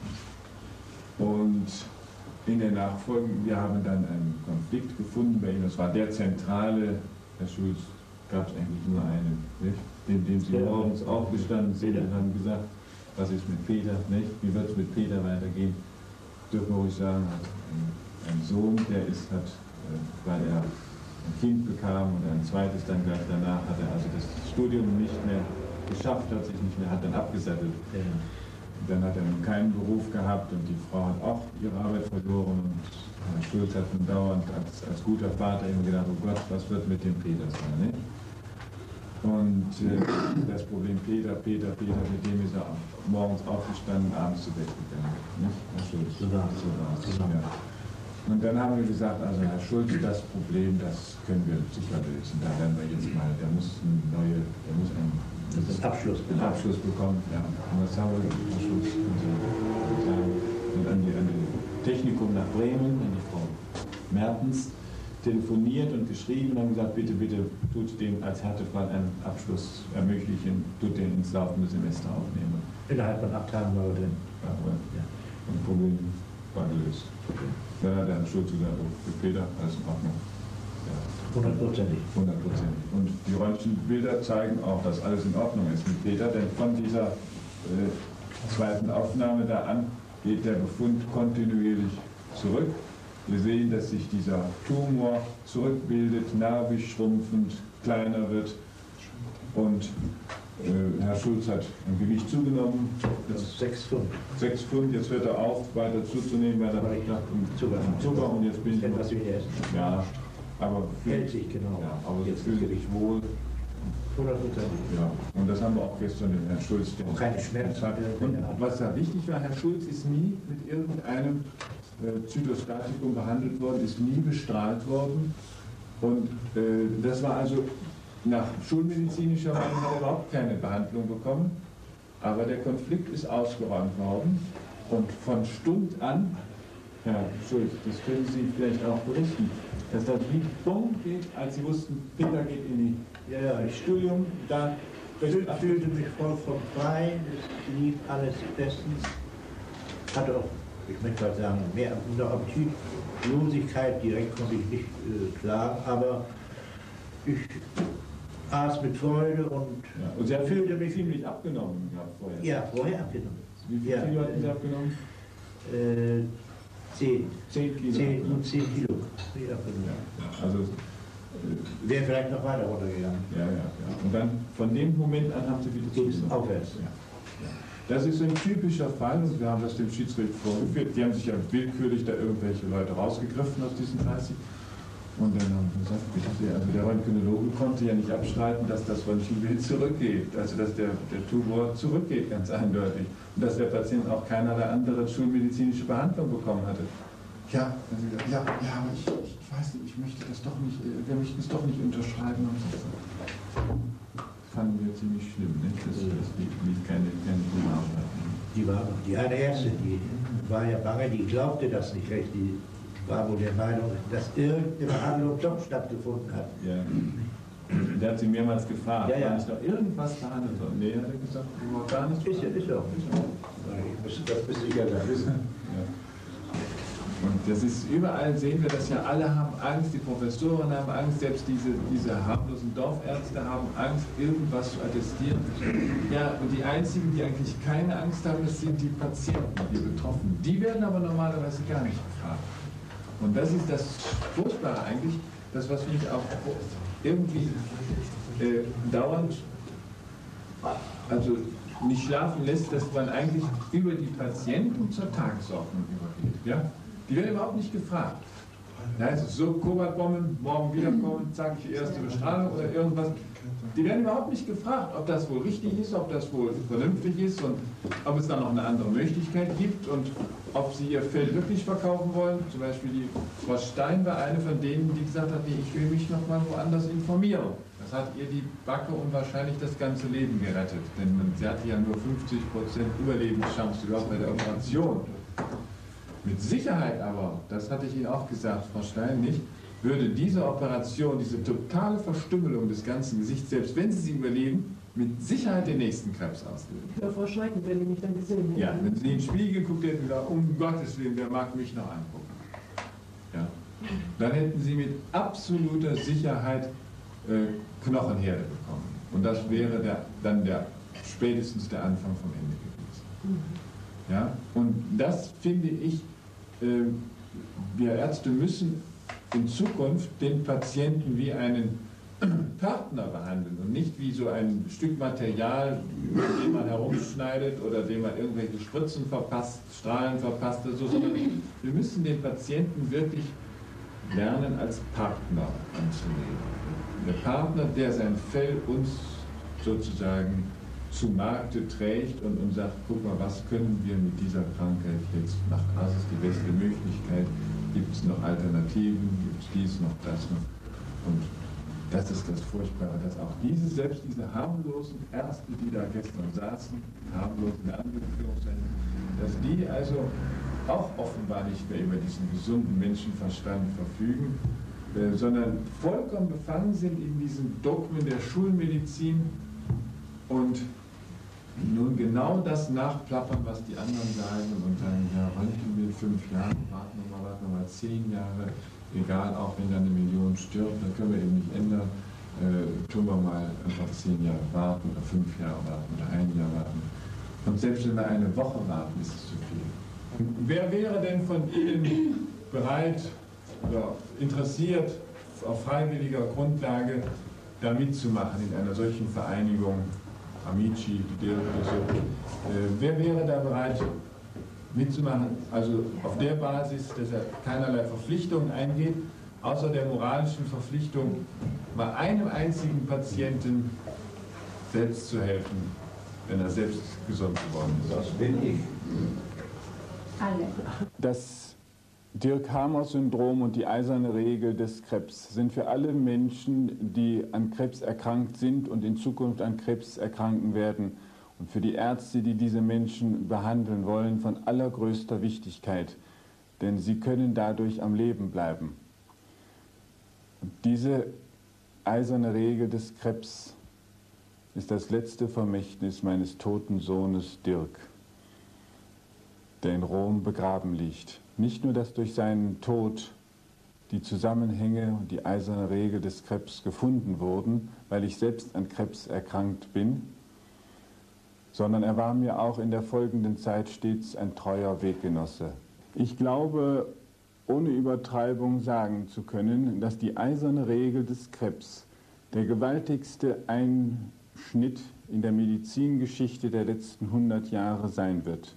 Und in der Nachfolge, wir haben dann einen Konflikt gefunden bei ihm. Das war der zentrale, Herr Schulz, gab es eigentlich nur einen, nicht? Den, den Sie morgens aufgestanden sind und haben gesagt, was ist mit Peter, nicht? Wie wird es mit Peter weitergehen? Dürfen wir ruhig sagen, ein, ein Sohn, der ist, hat, äh, weil er ein Kind bekam und ein zweites dann gleich danach, hat er also das Studium nicht mehr geschafft, hat sich nicht mehr, hat dann abgesattelt. Ja. Dann hat er nun keinen Beruf gehabt und die Frau hat auch ihre Arbeit verloren und Herr Schulz hat nun dauernd als, als guter Vater immer gedacht, oh Gott, was wird mit dem Peter sein, nicht? Und äh, das Problem Peter, Peter, Peter, mit dem ist er morgens aufgestanden, abends zu Bett gegangen, nicht? Herr Schulz. So war es. So war's, ja. Und dann haben wir gesagt, also Herr Schulz, das Problem, das können wir sicher lösen. Da werden wir jetzt mal, der muss eine neue, der muss einen Das ist Abschluss, genau. Abschluss bekommen. Ja. Und das haben wir Herr Schulz und an die, an die Technikum nach Bremen, an die Frau Mertens, telefoniert und geschrieben und haben gesagt, bitte, bitte tut dem als Härtefall einen Abschluss ermöglichen, tut den ins laufende Semester aufnehmen. Innerhalb von acht Tagen war er drin. Ja, ja. Und das Problem war gelöst. Okay. Dann hat der Herr Schulz gesagt, oh, für Peter, alles in Ordnung. Hundertprozentig. Ja. Hundertprozentig. Und die Röntgenbilder zeigen auch, dass alles in Ordnung ist mit Peter, denn von dieser äh, zweiten Aufnahme da an geht der Befund kontinuierlich zurück. Wir sehen, dass sich dieser Tumor zurückbildet, nervig schrumpfend, kleiner wird und Äh, Herr Schulz hat im Gewicht zugenommen. Jetzt sechs Pfund. Sechs Pfund, jetzt wird er auch weiter zuzunehmen, weil er nach dem Zucker. Zucker und jetzt bin ich etwas weniger essen. Ja, aber hält sich genau. Ja, aber jetzt fühlt sich wohl. hundertprozentig. Ja, und das haben wir auch gestern dem Herrn Schulz. Und keine Schmerzen. Und was da wichtig war, Herr Schulz ist nie mit irgendeinem äh, Zytostatikum behandelt worden, ist nie bestrahlt worden. Und äh, das war also nach schulmedizinischer Meinung hat er überhaupt keine Behandlung bekommen. Aber der Konflikt ist ausgeräumt worden. Und von Stund an, Herr Schulz, das können Sie vielleicht auch berichten, dass das wie Bumm geht, als Sie wussten, Peter geht in die Ja, ja, ich Studium, da fühl, fühlte mich vollkommen frei, es lief alles bestens. Hatte auch, ich möchte mal sagen, mehr eine Appetitlosigkeit, direkt konnte ich nicht äh, klar, aber ich aß mit Freude und, ja, und Sie haben fühlte mich ziemlich abgenommen gehabt vorher. Ja, vorher abgenommen. Wie viel ja, Kilo hatten Sie abgenommen? Äh, zehn. Zehn Kilo. Zehn, gut zehn Kilo. Ja, also äh, wäre vielleicht noch weiter runtergegangen. Ja, ja, ja. Und dann von dem Moment an haben Sie wieder zugenommen. Aufwärts. Ja. Ja. Das ist so ein typischer Fall und wir haben das dem Schiedsgericht vorgeführt. Die haben sich ja willkürlich da irgendwelche Leute rausgegriffen aus diesen dreißig. Und dann haben wir gesagt, bitte sehr, also der Röntgenologe konnte ja nicht abstreiten, dass das Röntgenbild zurückgeht, also dass der, der Tumor zurückgeht, ganz eindeutig. Und dass der Patient auch keinerlei andere schulmedizinische Behandlung bekommen hatte. Ja, also, ja, ja, aber ich, ich weiß nicht, ich möchte das doch nicht, wir möchten es doch nicht unterschreiben. Und so. Das fanden wir ziemlich schlimm, nicht? Das, das lief keine, keine gute Arbeit. Die war die eine Ärztin, die war ja bange, die glaubte das nicht recht. Die war wohl der Meinung, dass irgendeine Behandlung doch stattgefunden hat. Ja. Der hat sie mehrmals gefragt, ja, ja. war nicht noch irgendwas behandelt worden? Nee, hat er gesagt, überhaupt gar nicht. Ist ja, ist ja auch. Das müsste ich ja da wissen. Ja. Und das ist, überall sehen wir das ja, alle haben Angst, die Professoren haben Angst, selbst diese, diese harmlosen Dorfärzte haben Angst, irgendwas zu attestieren. Ja, und die einzigen, die eigentlich keine Angst haben, das sind die Patienten, die Betroffenen. Die werden aber normalerweise gar nicht gefragt. Und das ist das Furchtbare eigentlich, das, was mich auch irgendwie äh, dauernd also nicht schlafen lässt, dass man eigentlich über die Patienten zur Tagesordnung übergeht. Ja? Die werden überhaupt nicht gefragt. Da heißt es so, Kobaltbomben, morgen wiederkommen, sage ich die erste Bestrahlung oder irgendwas. Die werden überhaupt nicht gefragt, ob das wohl richtig ist, ob das wohl vernünftig ist und ob es dann noch eine andere Möglichkeit gibt und ob sie ihr Feld wirklich verkaufen wollen. Zum Beispiel die Frau Stein war eine von denen, die gesagt hat, nee, ich will mich noch mal woanders informieren. Das hat ihr die Backe und wahrscheinlich das ganze Leben gerettet, denn man, sie hatte ja nur fünfzig Prozent Überlebenschance überhaupt bei der Operation. Mit Sicherheit aber, das hatte ich Ihnen auch gesagt, Frau Stein, nicht, würde diese Operation, diese totale Verstümmelung des ganzen Gesichts, selbst wenn Sie sie überleben, mit Sicherheit den nächsten Krebs auslösen. Ja, Frau Schrecken, wenn die mich dann gesehen hätten. Ja, wenn Sie in den Spiegel gucken, hätten Sie gesagt, um Gottes Willen, wer mag mich noch angucken? Ja. Dann hätten Sie mit absoluter Sicherheit äh, Knochenherde bekommen. Und das wäre der, dann der, spätestens der Anfang vom Ende gewesen. Mhm. Ja? Und das finde ich, äh, wir Ärzte müssen in Zukunft den Patienten wie einen Partner behandeln und nicht wie so ein Stück Material, mit dem man herumschneidet oder dem man irgendwelche Spritzen verpasst, Strahlen verpasst oder so, sondern wir müssen den Patienten wirklich lernen, als Partner anzunehmen. Der Partner, der sein Fell uns sozusagen zu Markte trägt und, und sagt, guck mal, was können wir mit dieser Krankheit jetzt machen? Was ist die beste Möglichkeit? Gibt es noch Alternativen? Gibt es dies noch, das noch? Und das ist das Furchtbare, dass auch diese, selbst diese harmlosen Ärzte, die da gestern saßen, harmlosen Anführungszeichen, dass die also auch offenbar nicht mehr über diesen gesunden Menschenverstand verfügen, äh, sondern vollkommen befangen sind in diesen Dogmen der Schulmedizin und nun genau das nachplappern, was die anderen sagen und sagen, ja, Röntgenbild fünf Jahre, warten wir mal, warten wir mal zehn Jahre, egal, auch wenn da eine Million stirbt, dann können wir eben nicht ändern, äh, tun wir mal einfach zehn Jahre warten oder fünf Jahre warten oder ein Jahr warten. Und selbst wenn wir eine Woche warten, ist es zu viel. Und wer wäre denn von Ihnen bereit oder interessiert, auf freiwilliger Grundlage da mitzumachen in einer solchen Vereinigung Amici, die Dirk oder so. Äh, wer wäre da bereit mitzumachen? Also auf der Basis, dass er keinerlei Verpflichtungen eingeht, außer der moralischen Verpflichtung, bei einem einzigen Patienten selbst zu helfen, wenn er selbst gesund geworden ist. Das bin ich. Alle. Das Dirk-Hamer-Syndrom und die eiserne Regel des Krebs sind für alle Menschen, die an Krebs erkrankt sind und in Zukunft an Krebs erkranken werden, und für die Ärzte, die diese Menschen behandeln wollen, von allergrößter Wichtigkeit, denn sie können dadurch am Leben bleiben. Und diese eiserne Regel des Krebs ist das letzte Vermächtnis meines toten Sohnes Dirk, der in Rom begraben liegt. Nicht nur, dass durch seinen Tod die Zusammenhänge und die eiserne Regel des Krebs gefunden wurden, weil ich selbst an Krebs erkrankt bin, sondern er war mir auch in der folgenden Zeit stets ein treuer Weggenosse. Ich glaube, ohne Übertreibung sagen zu können, dass die eiserne Regel des Krebs der gewaltigste Einschnitt in der Medizingeschichte der letzten hundert Jahre sein wird.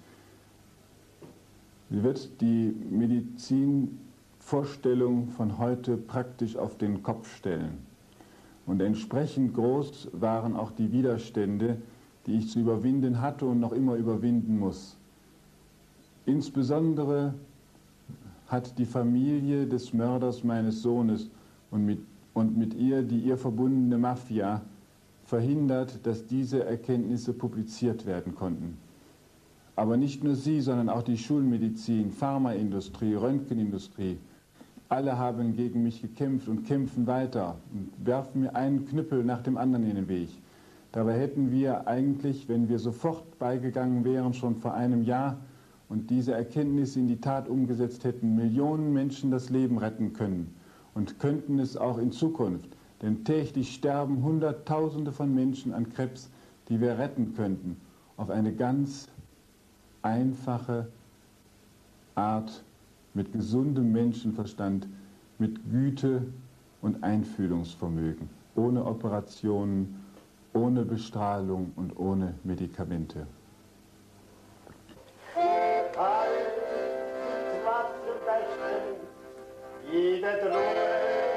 Sie wird die Medizinvorstellung von heute praktisch auf den Kopf stellen. Und entsprechend groß waren auch die Widerstände, die ich zu überwinden hatte und noch immer überwinden muss. Insbesondere hat die Familie des Mörders meines Sohnes und mit, und mit ihr die ihr verbundene Mafia verhindert, dass diese Erkenntnisse publiziert werden konnten. Aber nicht nur sie, sondern auch die Schulmedizin, Pharmaindustrie, Röntgenindustrie, alle haben gegen mich gekämpft und kämpfen weiter und werfen mir einen Knüppel nach dem anderen in den Weg. Dabei hätten wir eigentlich, wenn wir sofort beigegangen wären, schon vor einem Jahr und diese Erkenntnisse in die Tat umgesetzt hätten, Millionen Menschen das Leben retten können und könnten es auch in Zukunft. Denn täglich sterben Hunderttausende von Menschen an Krebs, die wir retten könnten, auf eine ganz einfache Art, mit gesundem Menschenverstand, mit Güte und Einfühlungsvermögen, ohne Operationen, ohne Bestrahlung und ohne Medikamente. Jede Droge